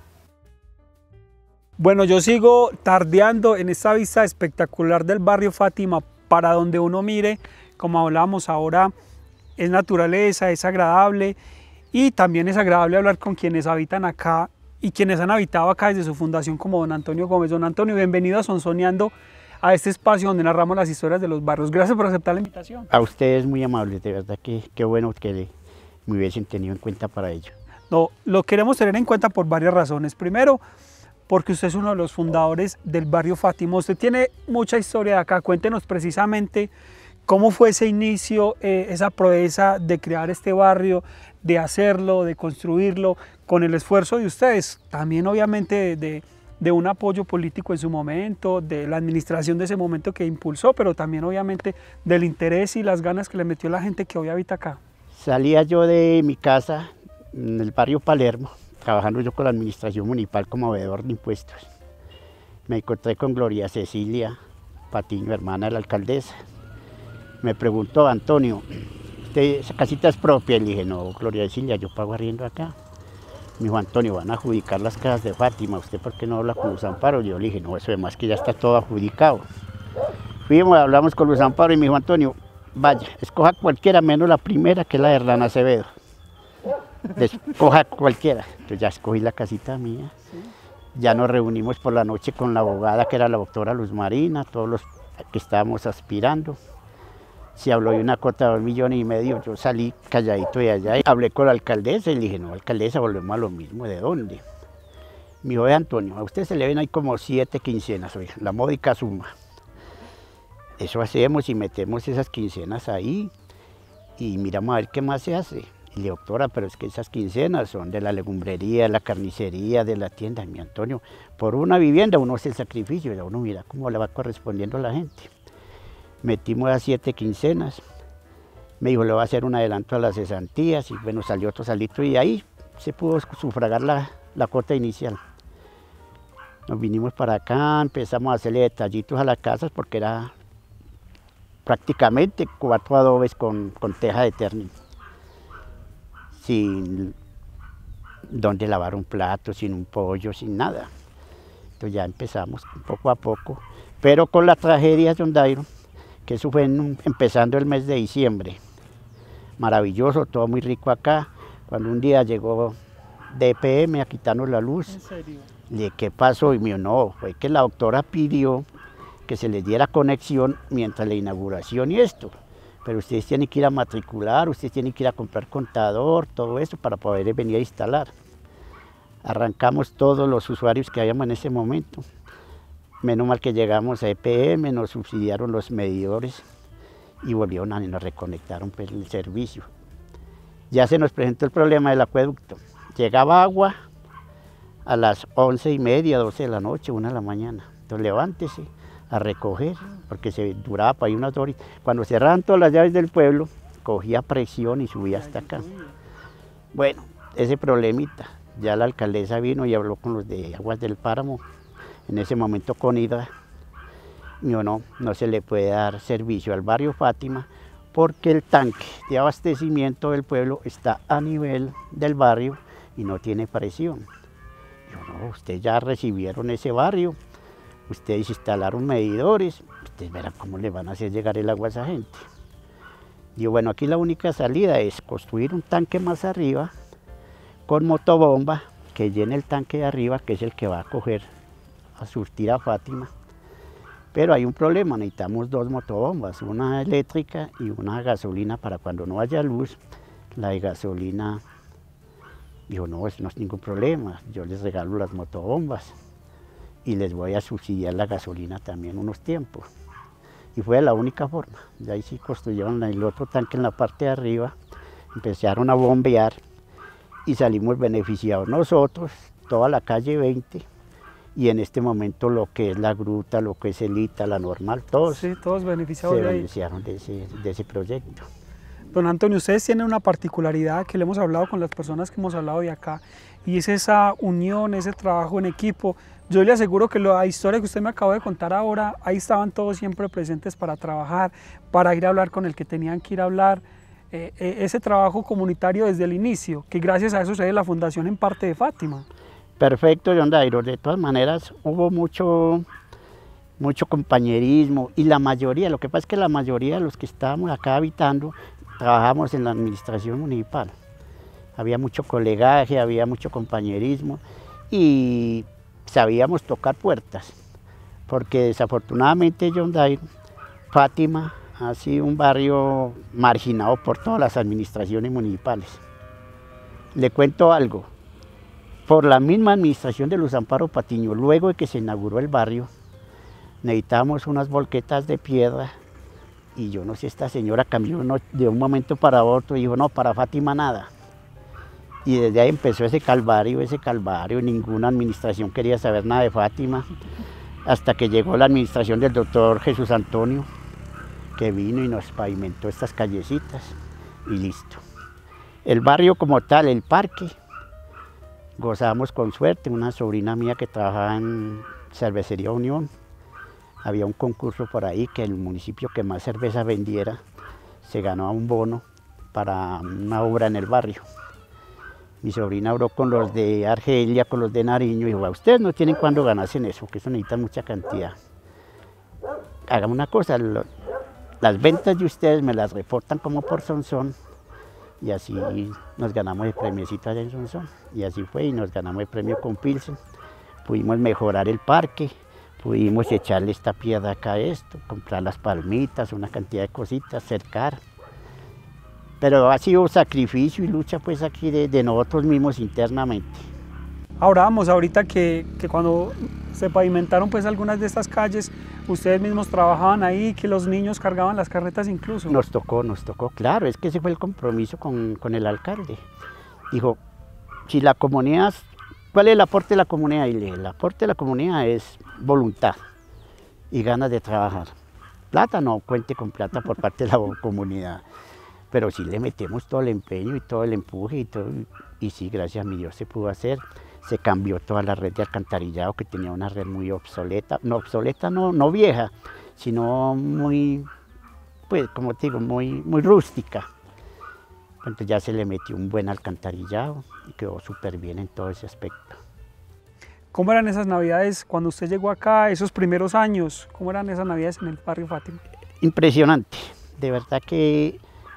Bueno, yo sigo tardeando en esta vista espectacular del barrio Fátima. Para donde uno mire, como hablábamos ahora, es naturaleza, es agradable, y también es agradable hablar con quienes habitan acá y quienes han habitado acá desde su fundación, como don Antonio Gómez. Don Antonio, bienvenido a Sonsoñando, a este espacio donde narramos las historias de los barrios. Gracias por aceptar la invitación. A ustedes muy amables, de verdad que qué bueno que me hubiesen tenido en cuenta para ello. No, lo queremos tener en cuenta por varias razones. Primero, porque usted es uno de los fundadores del barrio Fátima. Usted tiene mucha historia de acá. Cuéntenos precisamente cómo fue ese inicio, eh, esa proeza de crear este barrio, de hacerlo, de construirlo, con el esfuerzo de ustedes, también obviamente de, de, de un apoyo político en su momento, de la administración de ese momento que impulsó, pero también obviamente del interés y las ganas que le metió la gente que hoy habita acá. Salía yo de mi casa en el barrio Palermo, trabajando yo con la administración municipal como veedor de impuestos. Me encontré con Gloria Cecilia Patiño, hermana de la alcaldesa. Me preguntó, Antonio, ¿usted, esa casita es propia? Y le dije, no, Gloria Cecilia, yo pago arriendo acá. Me dijo, Antonio, van a adjudicar las casas de Fátima, ¿usted por qué no habla con Luz Amparo? Yo le dije, no, eso además que ya está todo adjudicado. Fuimos, hablamos con Luz Amparo y me dijo, Antonio, vaya, escoja cualquiera menos la primera, que es la de Hernán Acevedo. Escoja cualquiera. Entonces ya escogí la casita mía. Ya nos reunimos por la noche con la abogada, que era la doctora Luz Marina, todos los que estábamos aspirando. Se habló de una cuota de dos millones y medio, yo salí calladito de allá y hablé con la alcaldesa y le dije, no, alcaldesa, volvemos a lo mismo, ¿de dónde? Me dijo, de Antonio, a usted se le ven ahí como siete quincenas, oiga, la módica suma. Eso hacemos y metemos esas quincenas ahí y miramos a ver qué más se hace. Y le digo, doctora, pero es que esas quincenas son de la legumbrería, de la carnicería, de la tienda. Y mi Antonio, por una vivienda uno hace el sacrificio, y uno mira cómo le va correspondiendo a la gente. Metimos a siete quincenas, me dijo, le va a hacer un adelanto a las cesantías, y bueno, salió otro salito, y ahí se pudo sufragar la, la cuota inicial. Nos vinimos para acá, empezamos a hacerle detallitos a las casas, porque era prácticamente cuatro adobes con, con teja de término, sin donde lavar un plato, sin un pollo, sin nada. Entonces ya empezamos poco a poco, pero con la tragedia de Hondairo, que eso fue en, empezando el mes de diciembre. Maravilloso, todo muy rico acá. Cuando un día llegó D E P M a quitarnos la luz, ¿en serio? Le dije, ¿qué pasó? Y me dijo, no, fue que la doctora pidió que se les diera conexión mientras la inauguración y esto. Pero ustedes tienen que ir a matricular, ustedes tienen que ir a comprar contador, todo eso para poder venir a instalar. Arrancamos todos los usuarios que habíamos en ese momento. Menos mal que llegamos a E P M, nos subsidiaron los medidores y volvieron a nos reconectaron pues, el servicio. Ya se nos presentó el problema del acueducto. Llegaba agua a las once y media, doce de la noche, una de la mañana. Entonces levántese a recoger, porque se duraba para ahí unas horas. Cuando cerraban todas las llaves del pueblo, cogía presión y subía hasta acá. Bueno, ese problemita, ya la alcaldesa vino y habló con los de Aguas del Páramo, en ese momento con Hidra. Me dijo, no, no se le puede dar servicio al barrio Fátima porque el tanque de abastecimiento del pueblo está a nivel del barrio y no tiene presión. Yo, no, ustedes ya recibieron ese barrio, ustedes instalaron medidores, ustedes verán cómo le van a hacer llegar el agua a esa gente. Digo, bueno, aquí la única salida es construir un tanque más arriba con motobomba que llene el tanque de arriba, que es el que va a coger a surtir a Fátima. Pero hay un problema, necesitamos dos motobombas, una eléctrica y una gasolina para cuando no haya luz, la de gasolina Dijo, no, eso no es ningún problema, yo les regalo las motobombas y les voy a subsidiar la gasolina también unos tiempos. Y fue la única forma. De ahí sí construyeron el otro tanque en la parte de arriba, empezaron a bombear y salimos beneficiados nosotros, toda la calle veinte, y en este momento lo que es la gruta, lo que es el I T A, la normal, todos, sí, todos beneficiados se de ahí. beneficiaron de ese, de ese proyecto. Don Antonio, ustedes tienen una particularidad que le hemos hablado con las personas que hemos hablado de acá, y es esa unión, ese trabajo en equipo. Yo le aseguro que la historia que usted me acaba de contar ahora, ahí estaban todos siempre presentes para trabajar, para ir a hablar con el que tenían que ir a hablar. Eh, eh, ese trabajo comunitario desde el inicio, que gracias a eso se ve la fundación en parte de Fátima. Perfecto, John Dairo. De todas maneras hubo mucho, mucho compañerismo y la mayoría, lo que pasa es que la mayoría de los que estábamos acá habitando, trabajamos en la administración municipal. Había mucho colegaje, había mucho compañerismo y sabíamos tocar puertas, porque desafortunadamente, John Dairo, Fátima ha sido un barrio marginado por todas las administraciones municipales. Le cuento algo, por la misma administración de Luz Amparo Patiño, luego de que se inauguró el barrio, necesitábamos unas volquetas de piedra y yo no sé, esta señora cambió de un momento para otro y dijo, no, para Fátima nada. Y desde ahí empezó ese calvario, ese calvario, ninguna administración quería saber nada de Fátima, hasta que llegó la administración del doctor Jesús Antonio, que vino y nos pavimentó estas callecitas y listo. El barrio como tal, el parque, gozábamos con suerte. Una sobrina mía que trabajaba en Cervecería Unión, había un concurso por ahí que el municipio que más cerveza vendiera se ganó un bono para una obra en el barrio. Mi sobrina habló con los de Argelia, con los de Nariño, y dijo, ustedes no tienen cuándo ganarse en eso, que eso necesita mucha cantidad. Hagamos una cosa, lo, las ventas de ustedes me las reportan como por Sonsón, y así nos ganamos el premiecito allá en Sonsón. Y así fue, y nos ganamos el premio con Pilsen. Pudimos mejorar el parque, pudimos echarle esta piedra acá a esto, comprar las palmitas, una cantidad de cositas, cercar. Pero ha sido sacrificio y lucha pues aquí de, de nosotros mismos internamente. Ahora vamos, ahorita que, que cuando se pavimentaron pues algunas de estas calles, ustedes mismos trabajaban ahí, que los niños cargaban las carretas incluso. Nos tocó, nos tocó, claro, es que ese fue el compromiso con, con el alcalde. Dijo, si la comunidad, ¿cuál es el aporte de la comunidad? Y le dije, el aporte de la comunidad es voluntad y ganas de trabajar. Plata no, cuente con plata por parte de la comunidad. Pero sí le metemos todo el empeño y todo el empuje y todo, y sí, gracias a mi Dios se pudo hacer. Se cambió toda la red de alcantarillado, que tenía una red muy obsoleta, no obsoleta, no, no vieja, sino muy, pues como te digo, muy, muy rústica. Entonces ya se le metió un buen alcantarillado y quedó súper bien en todo ese aspecto. ¿Cómo eran esas navidades cuando usted llegó acá, esos primeros años? ¿Cómo eran esas navidades en el barrio Fátima? Impresionante, de verdad que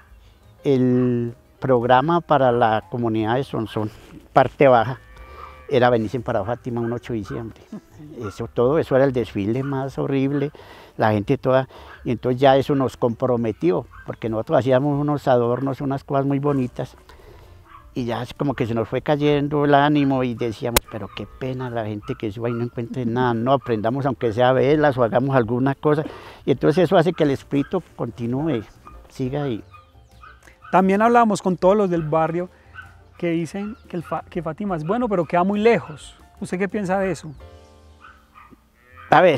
el programa para la comunidad de Sonsón, parte baja, era venirse para Fátima un ocho de diciembre. Eso, todo eso era el desfile más horrible, la gente toda, y entonces ya eso nos comprometió, porque nosotros hacíamos unos adornos, unas cosas muy bonitas, y ya es como que se nos fue cayendo el ánimo y decíamos, pero qué pena la gente que suba y no encuentre nada, no aprendamos aunque sea velas o hagamos alguna cosa, y entonces eso hace que el espíritu continúe, siga ahí. También hablamos con todos los del barrio que dicen que, el Fa que Fátima es bueno, pero queda muy lejos. ¿Usted qué piensa de eso? A ver,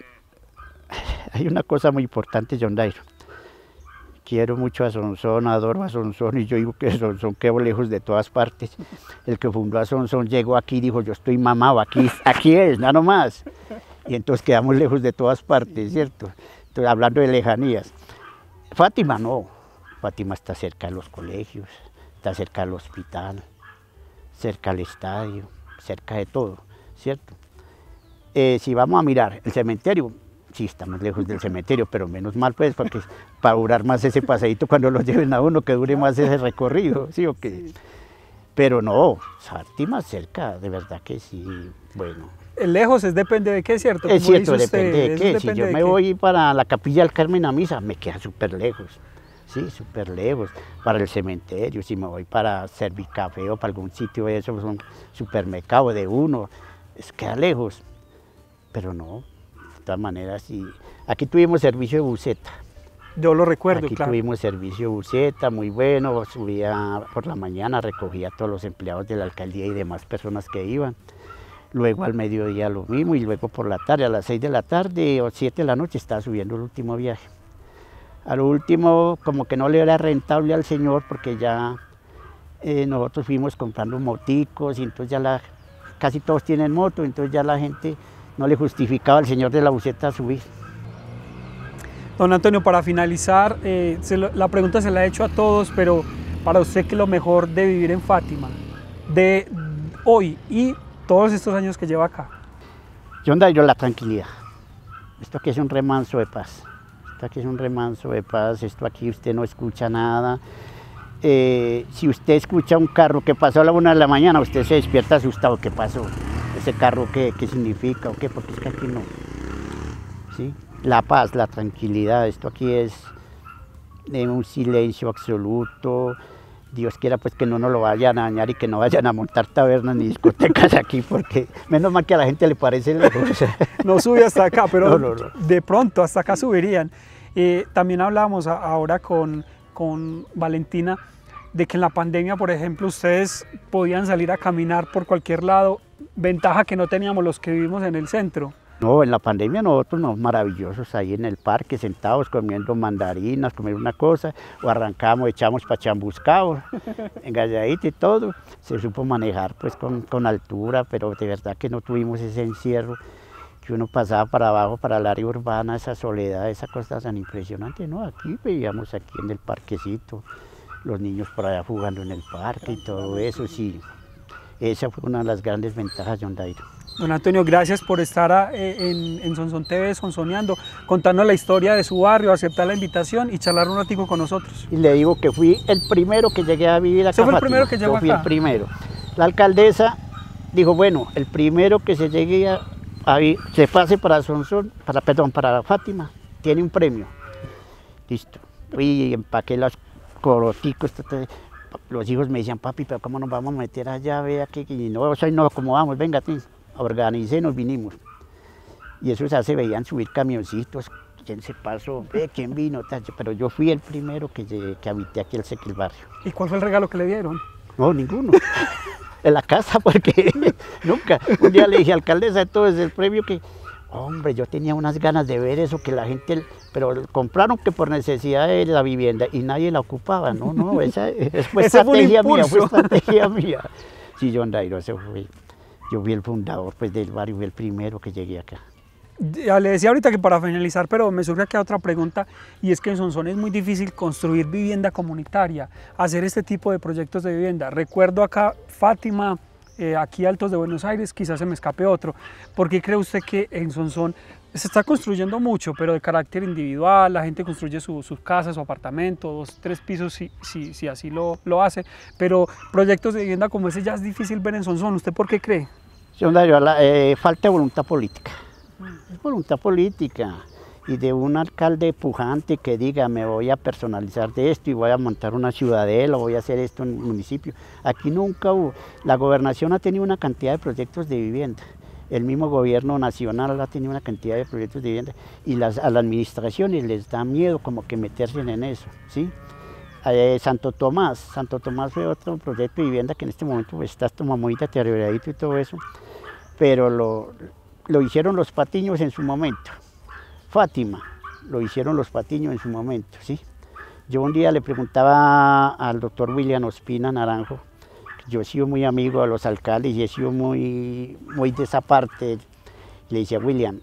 hay una cosa muy importante, John Dairo. Quiero mucho a Sonsón, adoro a Sonsón, y yo digo que Sonsón quedó lejos de todas partes. El que fundó a Sonsón llegó aquí y dijo, yo estoy mamado, aquí, aquí es, nada más. Y entonces quedamos lejos de todas partes, ¿cierto? Entonces, hablando de lejanías. Fátima no. Fátima está cerca de los colegios, está cerca del hospital, cerca del estadio, cerca de todo, ¿cierto? Eh, si vamos a mirar el cementerio, sí estamos lejos del cementerio, pero menos mal pues, porque para durar más ese paseíto cuando lo lleven a uno, que dure más ese recorrido, ¿sí o qué? Pero no, Fátima cerca, de verdad que sí, bueno. El lejos es depende de qué, ¿cierto? Es cierto, depende de qué. Si yo me voy para la Capilla del Carmen a misa, me queda súper lejos. sí, súper lejos, para el cementerio, si me voy para Servicafé o para algún sitio de eso, un supermercado de uno, es queda lejos, pero no, de todas maneras, sí. Aquí tuvimos servicio de buseta. Yo lo recuerdo, Aquí claro. tuvimos servicio de buseta, muy bueno, subía por la mañana, recogía a todos los empleados de la alcaldía y demás personas que iban. Luego al mediodía lo mismo y luego por la tarde, a las seis de la tarde o siete de la noche estaba subiendo el último viaje. A lo último como que no le era rentable al señor porque ya eh, nosotros fuimos comprando moticos y entonces ya la, casi todos tienen moto, entonces ya la gente no le justificaba al señor de la buseta subir. Don Antonio, para finalizar, eh, se lo, la pregunta se la he hecho a todos, pero para usted, ¿qué es lo mejor de vivir en Fátima, de hoy y todos estos años que lleva acá? Yo andaría la tranquilidad. Esto aquí es un remanso de paz. Esto aquí es un remanso de paz. Esto aquí usted no escucha nada. Eh, si usted escucha un carro que pasó a la una de la mañana, usted se despierta asustado. ¿Qué pasó? ¿Ese carro qué, qué significa o qué? Porque es que aquí no. ¿Sí? La paz, la tranquilidad. Esto aquí es de un silencio absoluto. Dios quiera pues que no nos lo vayan a dañar y que no vayan a montar tabernas ni discotecas aquí, porque menos mal que a la gente le parece lejos. No sube hasta acá, pero no, no, no. de pronto hasta acá subirían. Eh, también hablábamos a, ahora con, con Valentina de que en la pandemia, por ejemplo, ustedes podían salir a caminar por cualquier lado, ventaja que no teníamos los que vivimos en el centro. No, en la pandemia nosotros nos maravillosos ahí en el parque, sentados comiendo mandarinas, comer una cosa, o arrancamos, echamos para Chambuscao, engalladito y todo. Se supo manejar pues con, con altura, pero de verdad que no tuvimos ese encierro, que uno pasaba para abajo, para el área urbana, esa soledad, esa cosa tan impresionante. No, aquí veíamos aquí en el parquecito, los niños por allá jugando en el parque y todo eso, sí. Esa fue una de las grandes ventajas de Hondairo. Don Antonio, gracias por estar a, en, en Sonsón T V, Sonsoneando, contarnos la historia de su barrio, aceptar la invitación y charlar un ratico con nosotros. Y le digo que fui el primero que llegué a vivir acá. ¿Usted fue el Fátima. primero que llegó Yo fui acá? el primero. La alcaldesa dijo, bueno, el primero que se llegue a, a se pase para Sonsón, para, perdón, para Fátima, tiene un premio. Listo. Fui y empaqué los coroticos, los hijos me decían, papi, pero ¿cómo nos vamos a meter allá? Vea que, y no, hoy nos acomodamos, venga, tío. Organicé, nos vinimos. Y eso ya se veían subir camioncitos, quién se pasó, ve, quién vino, pero yo fui el primero que, llegué, que habité aquí el, el barrio. ¿Y cuál fue el regalo que le dieron? No, ninguno. En la casa, porque nunca. Un día le dije, alcaldesa, todo es el premio que, hombre, yo tenía unas ganas de ver eso, que la gente, pero compraron que por necesidad de la vivienda y nadie la ocupaba. No, no, esa, esa fue estrategia mía, fue estrategia mía. Sí, John Dairo, ese fue. Yo fui el fundador pues, del barrio, fui el primero que llegué acá. Ya le decía ahorita que para finalizar, pero me surge acá otra pregunta, y es que en Sonsón es muy difícil construir vivienda comunitaria, hacer este tipo de proyectos de vivienda. Recuerdo acá Fátima, eh, aquí Altos de Buenos Aires, quizás se me escape otro. ¿Por qué cree usted que en Sonsón se está construyendo mucho, pero de carácter individual? La gente construye su, sus casas, su apartamento, dos, tres pisos, si, si, si así lo, lo hace, pero proyectos de vivienda como ese ya es difícil ver en Sonsón. ¿Usted por qué cree? Eh, falta voluntad política, es voluntad política y de un alcalde pujante que diga me voy a personalizar de esto y voy a montar una ciudadela, voy a hacer esto en el municipio. Aquí nunca hubo, la gobernación ha tenido una cantidad de proyectos de vivienda, el mismo gobierno nacional ha tenido una cantidad de proyectos de vivienda y las, a las administraciones les da miedo como que meterse en eso, ¿sí? Eh, Santo Tomás, Santo Tomás fue otro proyecto de vivienda que en este momento pues, está muy deterioradito y todo eso, pero lo, lo hicieron los Patiños en su momento. Fátima, lo hicieron los Patiños en su momento, ¿sí? Yo un día le preguntaba al doctor William Ospina Naranjo, yo he sido muy amigo de los alcaldes y he sido muy, muy de esa parte, le decía, William,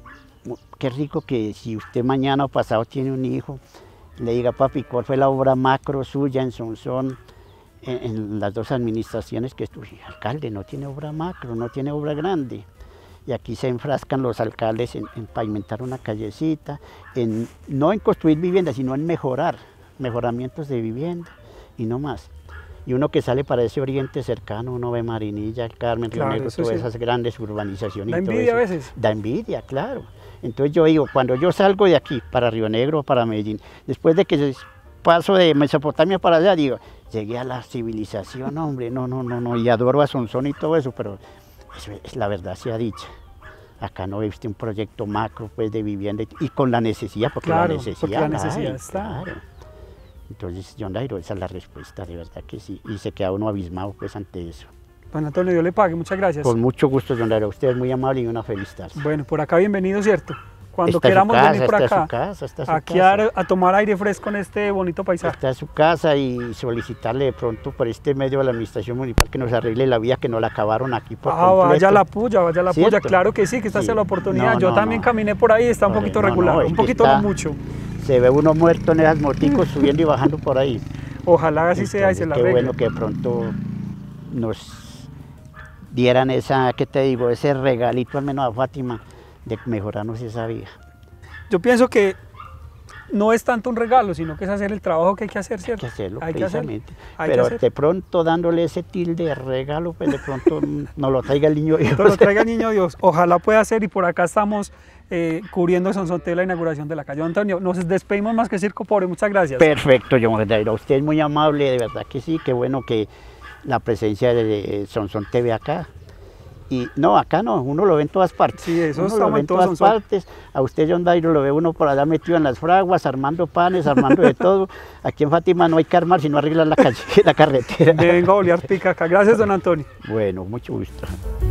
qué rico que si usted mañana o pasado tiene un hijo, le diga, papi, ¿cuál fue la obra macro suya en Sonsón, en, en las dos administraciones que estuve? Alcalde, no tiene obra macro, no tiene obra grande. Y aquí se enfrascan los alcaldes en, en pavimentar una callecita, en, no en construir viviendas, sino en mejorar, mejoramientos de vivienda y no más. Y uno que sale para ese oriente cercano, uno ve Marinilla, el Carmen, Río Negro, todas sí. Esas grandes urbanizaciones. Da y todo envidia eso. a veces. Da envidia, claro. Entonces yo digo, cuando yo salgo de aquí para Río Negro o para Medellín, después de que paso de Mesopotamia para allá, digo, llegué a la civilización, hombre, no, no, no, no, y adoro a Sonsón y todo eso, pero eso es la verdad sea dicha. Acá no existe un proyecto macro pues, de vivienda y con la necesidad, porque claro, la necesidad, porque la necesidad hay, está. Claro. Entonces, John Dairo, esa es la respuesta, de verdad que sí, y se queda uno abismado pues ante eso. Don Antonio, Dios le pague, muchas gracias. Con mucho gusto, John Dairo, usted es muy amable y una feliz tarde. Bueno, por acá bienvenido, ¿cierto? Cuando Está queramos casa, venir por está acá, su casa, está su aquí casa. a, a tomar aire fresco en este bonito paisaje. Está en su casa y solicitarle de pronto por este medio a la administración municipal que nos arregle la vía que nos la acabaron aquí por Ah, completo. vaya la puya, vaya la puya, ¿Cierto? claro que sí, que esta Sí. sea la oportunidad. No, Yo no, también no. caminé por ahí, está un Por poquito ahí, no, regular, no, es un que poquito está- no mucho. Se ve uno muerto en esas moticos subiendo y bajando por ahí. Ojalá así sea y se Entonces, la qué arregle. bueno que de pronto nos dieran esa, ¿qué te digo? Ese regalito al menos a Fátima de mejorarnos esa vía. Yo pienso que no es tanto un regalo, sino que es hacer el trabajo que hay que hacer, Hay ¿cierto? que hacerlo Hay que hacerlo. precisamente. Hay que Pero hacer. de pronto dándole ese tilde de regalo, pues de pronto nos lo traiga el niño Dios. Que lo traiga el niño Dios. Ojalá pueda ser y por acá estamos eh, cubriendo Sonsonte la inauguración de la calle. Antonio, nos despedimos más que Circo Pobre, muchas gracias. Perfecto, John Dairo. Usted es muy amable, de verdad que sí, qué bueno que la presencia de Sonsón T V acá. Y no, acá no, uno lo ve en todas partes. Sí, eso uno estamos lo ve en en todo todas Sonsón. partes. A usted, John Dairo, lo ve uno por allá metido en las fraguas, armando panes, armando de todo. Aquí en Fátima no hay que armar, sino arreglar la calle, la carretera. Me vengo a olear pica acá. Gracias, don Antonio. Bueno, mucho gusto.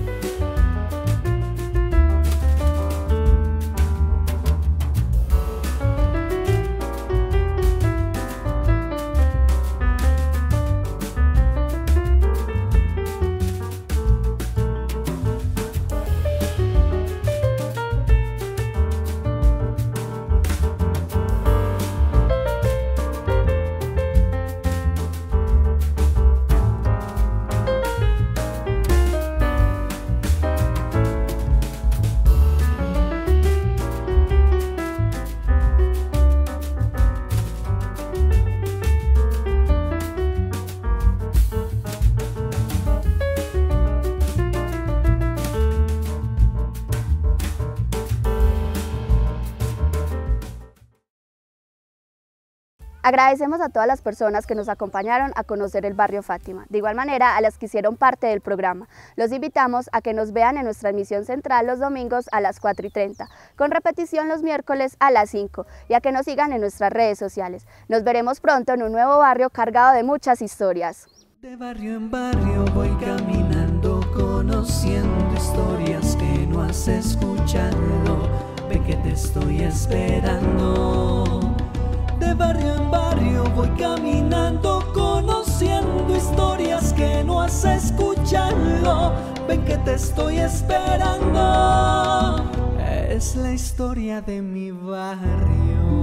Agradecemos a todas las personas que nos acompañaron a conocer el barrio Fátima, de igual manera a las que hicieron parte del programa. Los invitamos a que nos vean en nuestra emisión central los domingos a las cuatro y treinta, con repetición los miércoles a las cinco, y a que nos sigan en nuestras redes sociales. Nos veremos pronto en un nuevo barrio cargado de muchas historias. De barrio en barrio voy caminando, conociendo historias que no has escuchado. Ve que te estoy esperando. De barrio en barrio voy caminando, conociendo historias que no has escuchado. Ven que te estoy esperando. Es la historia de mi barrio.